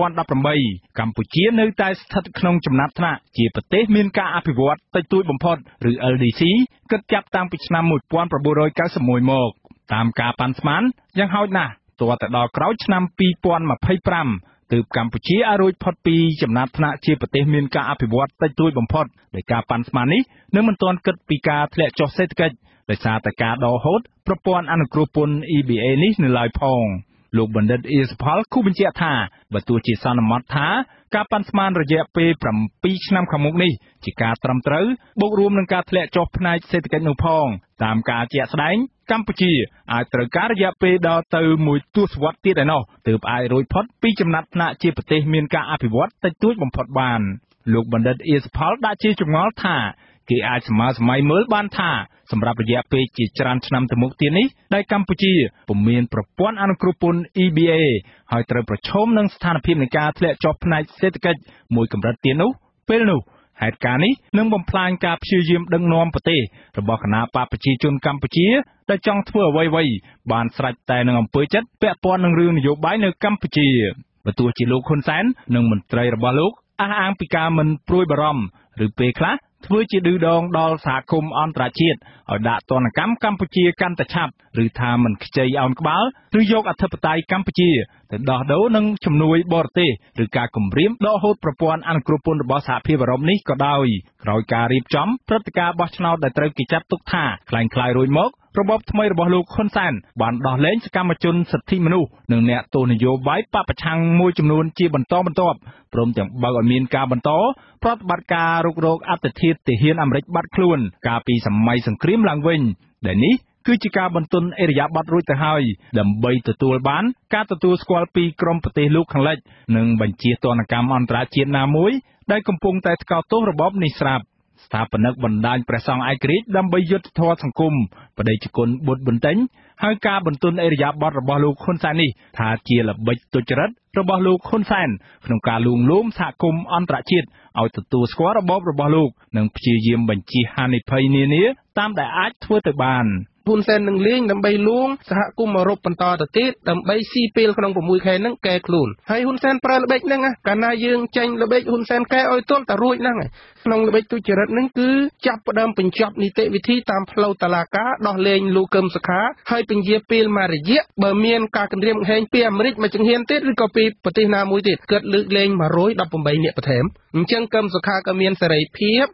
2018កម្ពុជានៅតែស្ថិតក្នុងចំណាត់ថ្នាក់ជាប្រទេសមានការអភិវឌ្ឍតិចតួចបំផុតឬ LDC គិតចាប់តាំងពីឆ្នាំ1991មកតាមការប៉ាន់ស្មានយ៉ាងហោចណាស់ទាល់តែដល់ក្រោយឆ្នាំ2025ទើបកម្ពុជាអាចរួចផុតពីចំណាត់ថ្នាក់ជាប្រទេសមានការអភិវឌ្ឍតិចតួចបំផុតដោយការប៉ាន់ស្មាននេះនឹងមិនទាន់គិតពីការធ្លាក់ចុះសេដ្ឋកិច្ចដោយសារតែការដកហូតប្រព័ន្ធអនុគ្រោះពន្ធ EBA នេះនៅឡើយផងលោកបណ្ឌិតអៀសផលគូបញ្ជាក់ថាបើទោះជាសន្មតថាការប៉ាន់ស្មានរយៈពេល7ឆ្នាំខាងមុខនេះជាការត្រឹមត្រូវបូករួមនឹងការធ្លាក់ចុះផ្នែកសេដ្ឋកិច្ចនោះផងតាមការជាក់ស្ដែងកម្ពុជាអាចត្រូវការរយៈពេលដល់ទៅមួយទសវត្សរ៍ទៀតឯណោះទើបអាចរួចផុតពីចំណាត់ថ្នាក់ជាប្រទេសមានការអភិវឌ្ឍតិចតួចបំផុតបានលោកបណ្ឌិតអៀសផលដាក់ជាចម្ងល់ថាគេអាចសម័យមើលបានថាសម្រាប់រយៈពេលជាច្រើនឆ្នាំទៅមុខទៀតនេះដែលកម្ពុជាពុំមានប្រព័ន្ធអនុគ្រោះពន្ធ EBA ហើយត្រូវប្រឈមនឹងស្ថានភាពនៃការធ្លាក់ចុះផ្នែកសេដ្ឋកិច្ចមួយកម្រិតទៀតនោះពេលនោះហហេតុការណ៍នេះនឹងបំផ្លាញការព្យាយាមដឹកនាំប្រទេសរបស់គណបកប្រជាជនកម្ពុជាដែលចង់ធ្វើអ្វីៗបានស្រេចតែនឹងអំពើចិត្តពាក់ព័ន្ធនឹងរឿងនយោបាយនៅកម្ពុជាបើទោះជាលោកហ៊ុនសែននិងមន្ត្រីរបស់លោកអះអាងពីការមិនព្រួយបារម្ភឬពេលខ្លះធ្វើជាឌឺដងដល់សហគមន៍អន្តរជាតិឲ្យដាក់ទណ្ឌកម្មកម្ពុជាកាន់តែឆាប់ឬថាមិនខ្ចីអោនក្បាលឬយកអធិបតេយ្យកម្ពុជាទៅដោះដូរនឹងជំនួយបរទេសឬការគម្រាមដកហូតប្រព័ន្ធអនុគ្រោះពន្ធរបស់សហភាពអឺរ៉ុបនេះក៏ដោយក្រោយការរៀបចំព្រឹត្តិការណ៍បោះឆ្នោតដែលត្រូវគេចាត់ទុកថាคล้ายៗរួចមករបបថ្មីរបស់លោកហ៊ុនសែនបានដោះលែងសកម្មជនសិទ្ធិមនុស្សនិងអ្នកទោសនយោបាយបពប្រឆាំងមួយចំនួនជាបន្តបន្ទាប់ព្រមទាំងបើកឲ្យមានការបន្តប្រតិបត្តិការរុករកអត្តធិធទាហានអាមេរិកបាត់ខ្លួនកាលពីសម័យសង្គ្រាមឡើងវិញដែលនេះគឺជាការបន្ទន់អេរយាប័តរួចទៅហើយដើម្បីទទួលបានការទទួលស្គាល់ពីក្រមប្រទេសលោកខាងលិចនិងបញ្ជាទណ្ឌកម្មអន្តរជាតិណាមួយដែលកំពុងតែថ្កោលទោសរបបនេះស្រាប់ស្ថាបនិកបណ្ដាញព្រះសង្ឃឯករាជ្យដើម្បីយុត្តិធម៌សង្គមបដិជគុណបុត្របន្ទិញហើយការបន្ទន់អេរយាប័តរបស់លោកហ៊ុនសែននេះថាជាល្បិចទុច្ចរិតរបស់លោកហ៊ុនសែនក្នុងការលួងលោមសហគមន៍អន្តរជាតិឲ្យទទួលស្គាល់របបរបស់លោកនិងព្យាយាមបញ្ជៀសហានិភ័យនានាតាមដែលអាចធ្វើទៅបានហ៊ុនសែននឹងលេងដើម្បីលួងសហគមន៍អឺរ៉ុបបន្តទៅទៀតដើម្បីស៊ីពេលក្នុង6ខែហ្នឹងកែខ្លួនហើយហ៊ុនសែនប្រើល្បិចហ្នឹងកាលណាយើងចាញ់ល្បិចហ៊ុនសែនកែឲ្យទល់តែរួចហ្នឹងក្នុងល្បិចទុច្ចរិតហ្នឹងគឺចាប់ផ្ដើមបញ្ចប់នីតិវិធីតាមផ្លូវតុលាការដោះលែងលោកកឹមសុខាហើយពន្យាពេលមួយរយៈបើមានការគម្រាមកំហែងពីអាមេរិកមួយជំហានទៀតឬក៏ពីប្រទេសណាមួយទៀតគាត់លើកលែង118នាក់បន្ថែមអញ្ចឹងកឹមសុខាក៏មានសេរីភាព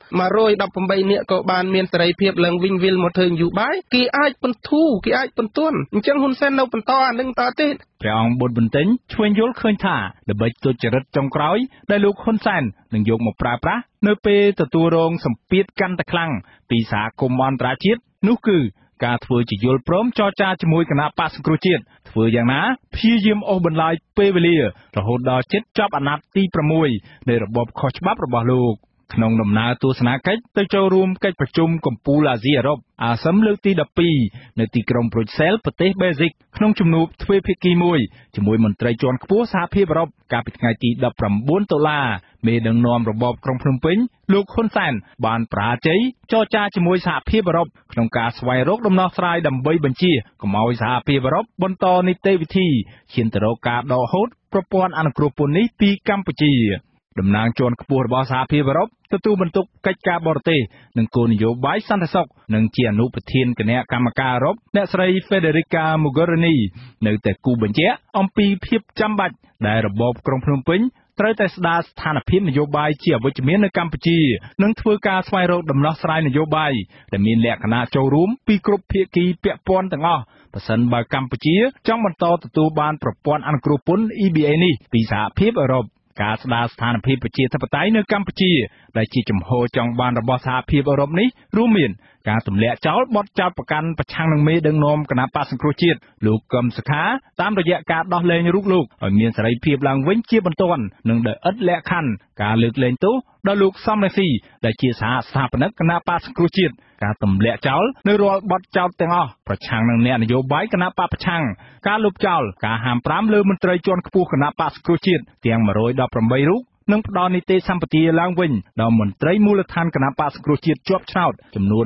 118នាក់ក៏បានមានសេរីភាពឡើងវិញវិលមកធ្វើនយោបាយគេអាចបន្ធូរគេអាចបន្ទន់អញ្ចឹងហ៊ុនសែននៅបន្តអានឹងតទៀតព្រះអង្គបុត្របន្ទិញឆ្វេងយល់ឃើញថាល្បិចទុច្ចរិតចុងក្រោយដែលលោកហ៊ុនសែននឹងយកមកប្រើប្រាស់នៅពេលទទួលរងសម្ពាធកាន់តែខ្លាំងពីសហគមន៍អន្តរជាតិនោះគឺការធ្វើជាយល់ព្រមចរចាជាមួយគណៈបក្សសង្គ្រោះជាតិធ្វើយ៉ាងណាព្យាយាមអូសបន្លាយពេលវេលារហូតដល់ជិតចប់អាណត្តិទី6នៃរបបខុសច្បាប់របស់លោកក្នុងដំណើរទស្សនកិច្ចទៅចូលរួមកិច្ចប្រជុំកំពូលអាស៊ីអឺរ៉ុបអាស៊ានលើកទី12នៅទីក្រុងប្រូចសែលប្រទេសបេហ្សិកក្នុងជំនួបទ្វេភាគីមួយជាមួយមន្ត្រីជាន់ខ្ពស់សហភាពអឺរ៉ុបកាលពីថ្ងៃទី19តុលាមេដឹកនាំរបបក្រុងភ្នំពេញលោកហ៊ុនសែនបានបរាជ័យចរចាជាមួយសហភាពអឺរ៉ុបក្នុងការស្វែងរកដំណោះស្រាយដើម្បីបញ្ជាកុំឲ្យសហភាពអឺរ៉ុបបន្តនីតិវិធីឈានទៅរកការដកហូតប្រព័ន្ធអនុគ្រោះពន្ធនេះពីកម្ពុជាតំណាងជាន់ខ្ពស់របស់សហភាពអឺរ៉ុបទទួលបន្ទុកកិច្ចការបរទេសនិងគោលនយោបាយសន្តិសុខនិងជាអនុប្រធានគណៈកម្មការអឺរ៉ុបអ្នកស្រី Federica Mogherini នៅតែគូបញ្ជាក់អំពីភាពចាំបាច់ដែលរបបក្រុងភ្នំពេញត្រូវតែស្ដារស្ថានភាពនយោបាយជាអវិជ្ជមាននៅកម្ពុជានិងធ្វើការស្វែងរកដំណោះស្រាយនយោបាយដែលមានលក្ខណៈចូលរួមពីគ្រប់ភាគីពាក់ព័ន្ធទាំងអស់ប្រសិនបើកម្ពុជាចង់បន្តទទួលបានប្រព័ន្ធអនុគ្រោះពន្ធ EBA នេះពីសហភាពអឺរ៉ុបការស្ដារស្ថានភាពប្រជាធិបតេយ្យនៅកម្ពុជាដែលជាចំហចង់បានរបស់សហភាពអឺរ៉ុបនេះរួមមានការទម្លាក់ចោលបទចោទប្រកាន់ប្រឆាំងនឹងមេដឹកនាំគណបក្សសង្គ្រោះជាតិលោកកឹមសុខាតាមរយៈការដោះលែងរូបលោកឲ្យមានសេរីភាពឡើងវិញជាបន្ទាន់និងដោយឥតលក្ខខណ្ឌការលើកលែងទោសដល់លោកសំរងស៊ីដែលជាសហស្ថាបនិកគណបក្សសង្គ្រោះជាតិការទម្លាក់ចោលនៅរាល់បទចោទទាំងអស់ប្រឆាំងនឹងអ្នកនយោបាយគណបក្សប្រឆាំងការលុបចោលការហាម5លើមន្ត្រីជាន់ខ្ពស់គណបក្សសង្គ្រោះជាតិទាំង118រូបនិងផ្ដល់នីតិសម្បទាឡើងវិញដល់មន្ត្រីមូលដ្ឋានគណបក្សសង្គ្រោះជាតិជាប់ឆ្នោតចំនួន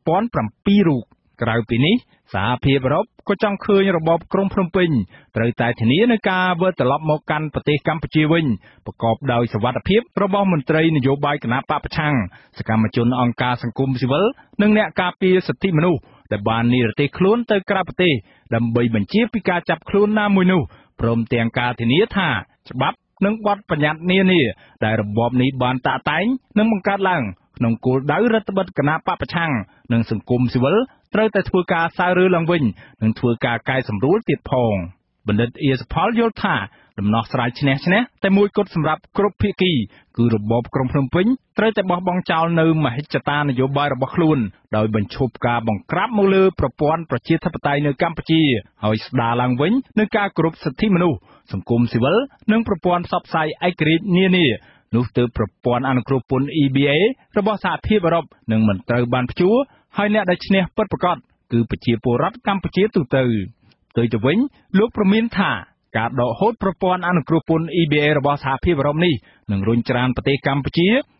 5007រូបក្រៅពីនេះសហភាពអឺរ៉ុបក៏ចង់ឃើញរបបក្រុងភ្នំពេញត្រូវតែធានានឹងការវិលត្រឡប់មកកាន់ប្រទេសកម្ពុជាវិញប្រកបដោយសុវត្ថិភាពរបស់មន្ត្រីនយោបាយគណបក្សប្រឆាំងសកម្មជនអង្គការសង្គមស៊ីវិលនិងអ្នកការពារសិទ្ធិមនុស្សដែលបាននិរទេសខ្លួនទៅក្រៅប្រទេសដើម្បីបញ្ជាពីការចាប់ខ្លួនណាមួយនោះព្រមទាំងការធានាថាច្បាប់និងបទបញ្ញត្តិនានាដែលរបបនេះបានតាក់តែងនិងបង្កើតឡើងក្នុងគោលដៅរដ្ឋបិទគណបក្សប្រឆាំងនិងសង្គមស៊ីវិលត្រូវតែធ្វើការសើរើឡើងវិញនិងធ្វើការកែសម្រួលទៀតផងបណ្ឌិតអៀសផលយល់ថាដំណោះស្រាយឈ្នះតែមួយគត់សម្រាប់គ្រប់ភាគីគឺរបបក្រុងភ្នំពេញត្រូវតែបោះបង់ចោលនៅមហិច្ឆតានយោបាយរបស់ខ្លួនដោយបញ្ឈប់ការបង្ក្រាបមកលើប្រព័ន្ធប្រជាធិបតេយ្យនៅកម្ពុជាហើយស្ដារឡើងវិញនូវការគោរពសិទ្ធិមនុស្សសង្គមស៊ីវិលនិងប្រព័ន្ធផ្សព្វផ្សាយឯករាជ្យនានានោះទើបប្រព័ន្ធអនុគ្រោះពន្ធ EBA របស់សហភាពអឺរ៉ុបនឹងមិនត្រូវបានព្យួរហើយអ្នកដែលឈ្នះពិតប្រាកដគឺប្រជាពលរដ្ឋកម្ពុជាទូទៅផ្ទុយទៅវិញលោកប្រមានថាការដកហូតប្រព័ន្ធអនុគ្រោះពន្ធ EBA របស់សហភាពអឺរ៉ុបនេះនឹងរុញច្រានប្រទេសកម្ពុជា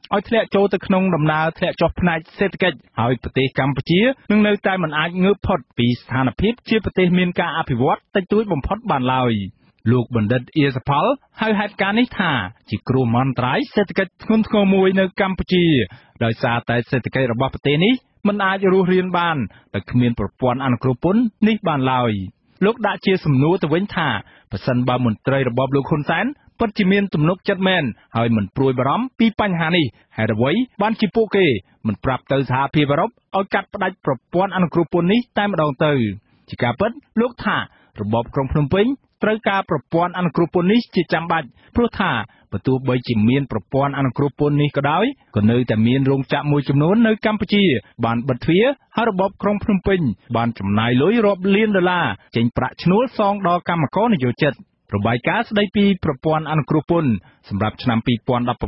ឲ្យធ្លាក់ចូលទៅក្នុងដំណើរធ្លាក់ចុះផ្នែកសេដ្ឋកិច្ចហើយប្រទេសកម្ពុជានឹងនៅតែមិនអាចងើបផុតពីស្ថានភាពជាប្រទេសមានការអភិវឌ្ឍតិចតួចបំផុតបានឡើយលោកបណ្ឌិតអៀសផលហៅហេតុការណ៍នេះថាជាគ្រោះមហន្តរាយសេដ្ឋកិច្ចធ្ងន់ធ្ងរមួយនៅកម្ពុជាដោយសារតែសេដ្ឋកិច្ចរបស់ប្រទេសនេះមិនអាចរស់រានបានដោយគ្មានប្រព័ន្ធអនុគ្រោះពន្ធនេះបានឡើយលោកដាក់ជាសំណួរទៅវិញថាប្រសិនបើមន្ត្រីរបបលោកហ៊ុនសែនពិតជាមានទំនុកចិត្តមែនហើយមិនព្រួយបារម្ភពីបញ្ហានេះហេតុអ្វីបានជាពួកគេមិនប្រាប់ទៅសហភាពអឺរ៉ុបឲ្យកាត់ផ្តាច់ប្រព័ន្ធអនុគ្រោះពន្ធនេះតែម្ដងទៅជាការពិតលោកថារបបក្រុងភ្នំពេញត្រូវការប្រព័ន្ធអនុគ្រោះពន្ធនេះជាចាំបាច់ព្រោះថាបើទោះបីជាមានប្រព័ន្ធអនុគ្រោះពន្ធនេះក៏ដោយក៏នៅតែមានរោងចក្រមួយចំនួននៅកម្ពុជាបានបិទទ្វារហើយរបបក្រុងភ្នំពេញបានចំណាយលុយរាប់លានដុល្លារចេញប្រាក់ឈ្នួលសងដល់កម្មករនិយោជិតរបាយការណ៍ស្ដីពីប្រព័ន្ធអនុគ្រោះពន្ធសម្រាប់ឆ្នាំ2016-2017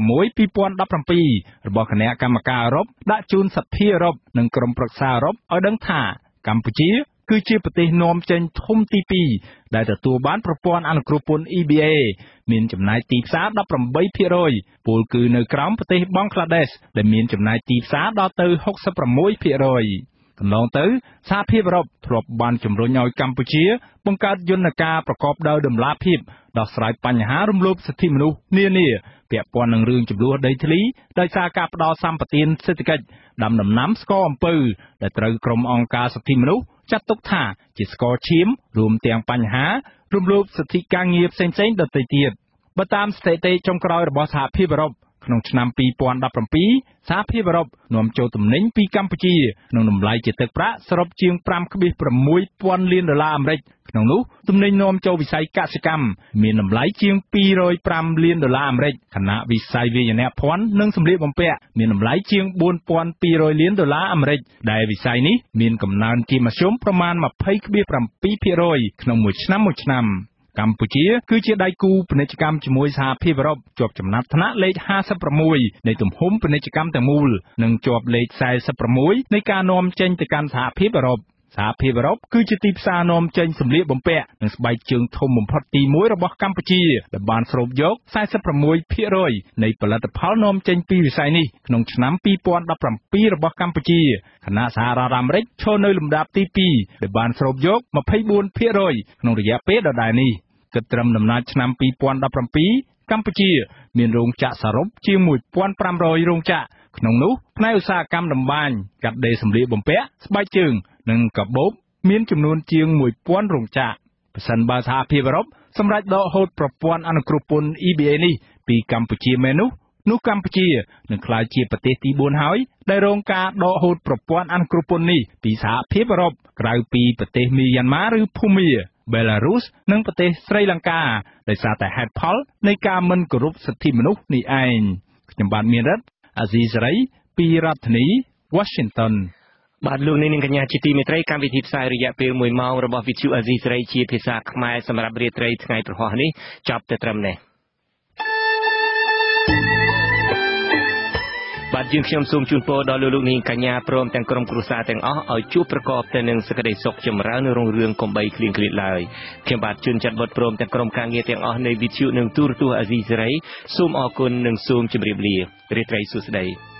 របស់គណៈកម្មការអឺរ៉ុបដាក់ជូនសភាអឺរ៉ុបនិងក្រុមប្រឹក្សាអឺរ៉ុបឲ្យដឹងថាកម្ពុជាគឺជាប្រទេសនាំចេញធំទី2ដែលទទួលបានប្រព័ន្ធអនុគ្រោះពន្ធ EBA មានចំណាយទីផ្សារ 18% ពលគឺនៅក្រោមប្រទេសបង់ក្លាដេសដែលមានចំណាយទីផ្សារដល់ទៅ 66%កន្លងទៅសហភាពអឺរ៉ុបធ្លាប់បានជំរុញឲ្យកម្ពុជាបង្កើតយន្តការប្រកបដោយតម្លាភាពដោះស្រាយបញ្ហារំលោភសិទ្ធិមនុស្សនានាពាក់ព័ន្ធនឹងរឿងជម្លោះដីធ្លីដោយសារការផ្ដោតសម្បត្តិសេដ្ឋកិច្ចដាំដំណាំស្ករអំពៅដែលត្រូវក្រុមអង្គការសិទ្ធិមនុស្សចាត់ទុកថាជាស្ករឈាមរួមទាំងបញ្ហារំលោភសិទ្ធិការងារផ្សេងៗដទៃទៀតបើតាមស្ថិតិចុងក្រោយរបស់សហភាពអឺរ៉ុបក្នុងឆ្នាំ2017សហភាពអឺរ៉ុបនាំចូលទំនិញពីកម្ពុជាក្នុងតម្លៃជាទឹកប្រាក់សរុបជាង 5.6 លានដុល្លារអាមេរិកក្នុងនោះទំនិញនាំចូលវិស័យកសិកម្មមានតម្លៃជាង205លានដុល្លារអាមេរិកខណៈវិស័យវាយនភ័ណ្ឌនិងសម្លៀកបំពាក់មានតម្លៃជាង 4,200 លានដុល្លារអាមេរិកដែលវិស័យនេះមានកំណើនជាមធ្យមប្រមាណ 20.7% ក្នុងមួយឆ្នាំកម្ពុជាគឺជាដៃគូពាណិជ្ជកម្មជាមួយសហភាពអឺរ៉ុបជាប់ចំណាត់ថ្នាក់លេខ56នៃទំហំពាណិជ្ជកម្មទាំងមូលនិងជាប់លេខ46នៃការនាំចេញទៅកាន់សហភាពអឺរ៉ុបសហភាពអឺរ៉ុបគឺជាទីផ្សារនាំចេញសម្លៀកបំពាក់និងស្បែកជើងធំបំផុតទី1របស់កម្ពុជាដែលបានស្រូបយក 46% នៃផលិតផលនាំចេញពីវិស័យនេះក្នុងឆ្នាំ2017របស់កម្ពុជាខណៈសហរដ្ឋអាមេរិកឈរនៅលំដាប់ទី2ដែលបានស្រូបយក 24% ក្នុងរយៈពេលដដែលនេះគិតត្រឹមដំណាលឆ្នាំ2017កម្ពុជាមានរោងចក្រសរុបជាង 1,500 រោងចក្រក្នុងនោះផ្នែកឧស្សាហកម្មតម្បាញកាត់ដេរសម្លៀកបំពាក់ស្បែកជើងនិងកាបូបមានចំនួនជាង 1,000 រោងចក្រប្រសិនបើសហភាពអឺរ៉ុបសម្រេចដកហូតប្រព័ន្ធអនុគ្រោះពន្ធ EBA នេះពីកម្ពុជាមែននោះកម្ពុជានឹងក្លាយជាប្រទេសទី4ហើយដែលរងការដកហូតប្រព័ន្ធអនុគ្រោះពន្ធនេះពីសហភាពអឺរ៉ុបក្រៅពីប្រទេសមីយ៉ាន់ម៉ាឬភូមាបេឡារុសនិងប្រទេសស្រីលង្កាដោយសារតែហេតុផលនៃការមិនគោរពសិទ្ធិមនុស្សនេះឯងខ្ញុំបាទមានរិទ្ធអាស៊ីសេរីពីរដ្ឋធានី Washington បាទលោកនាងកញ្ញាជាទីមេត្រីកម្មវិធីផ្សាយរយៈពេល1ម៉ោងរបស់ VTV អាស៊ីសេរីជាភាសាខ្មែរសម្រាប់រាត្រីថ្ងៃប្រហោះនេះចប់ទៅត្រឹមនេះបាទយើងខ្ញុំសូមជូនពរដល់លោកនាងកញ្ញាព្រមទាំងក្រុមគ្រួសារទាំងអស់ឲ្យជួបប្រកបតែនឹងសេចក្តីសុខចម្រើនរុងរឿងកុំបីឃ្លៀងឃ្លាតឡើយខ្ញុំបាទជួនចាត់វត្តព្រមទាំងក្រុមការងារទាំងអស់នៃ VTV និងទូរទស្សន៍អាស៊ីសេរីសូមអរគុណនិងសូមជម្រាបលារាត្រីសួស្តី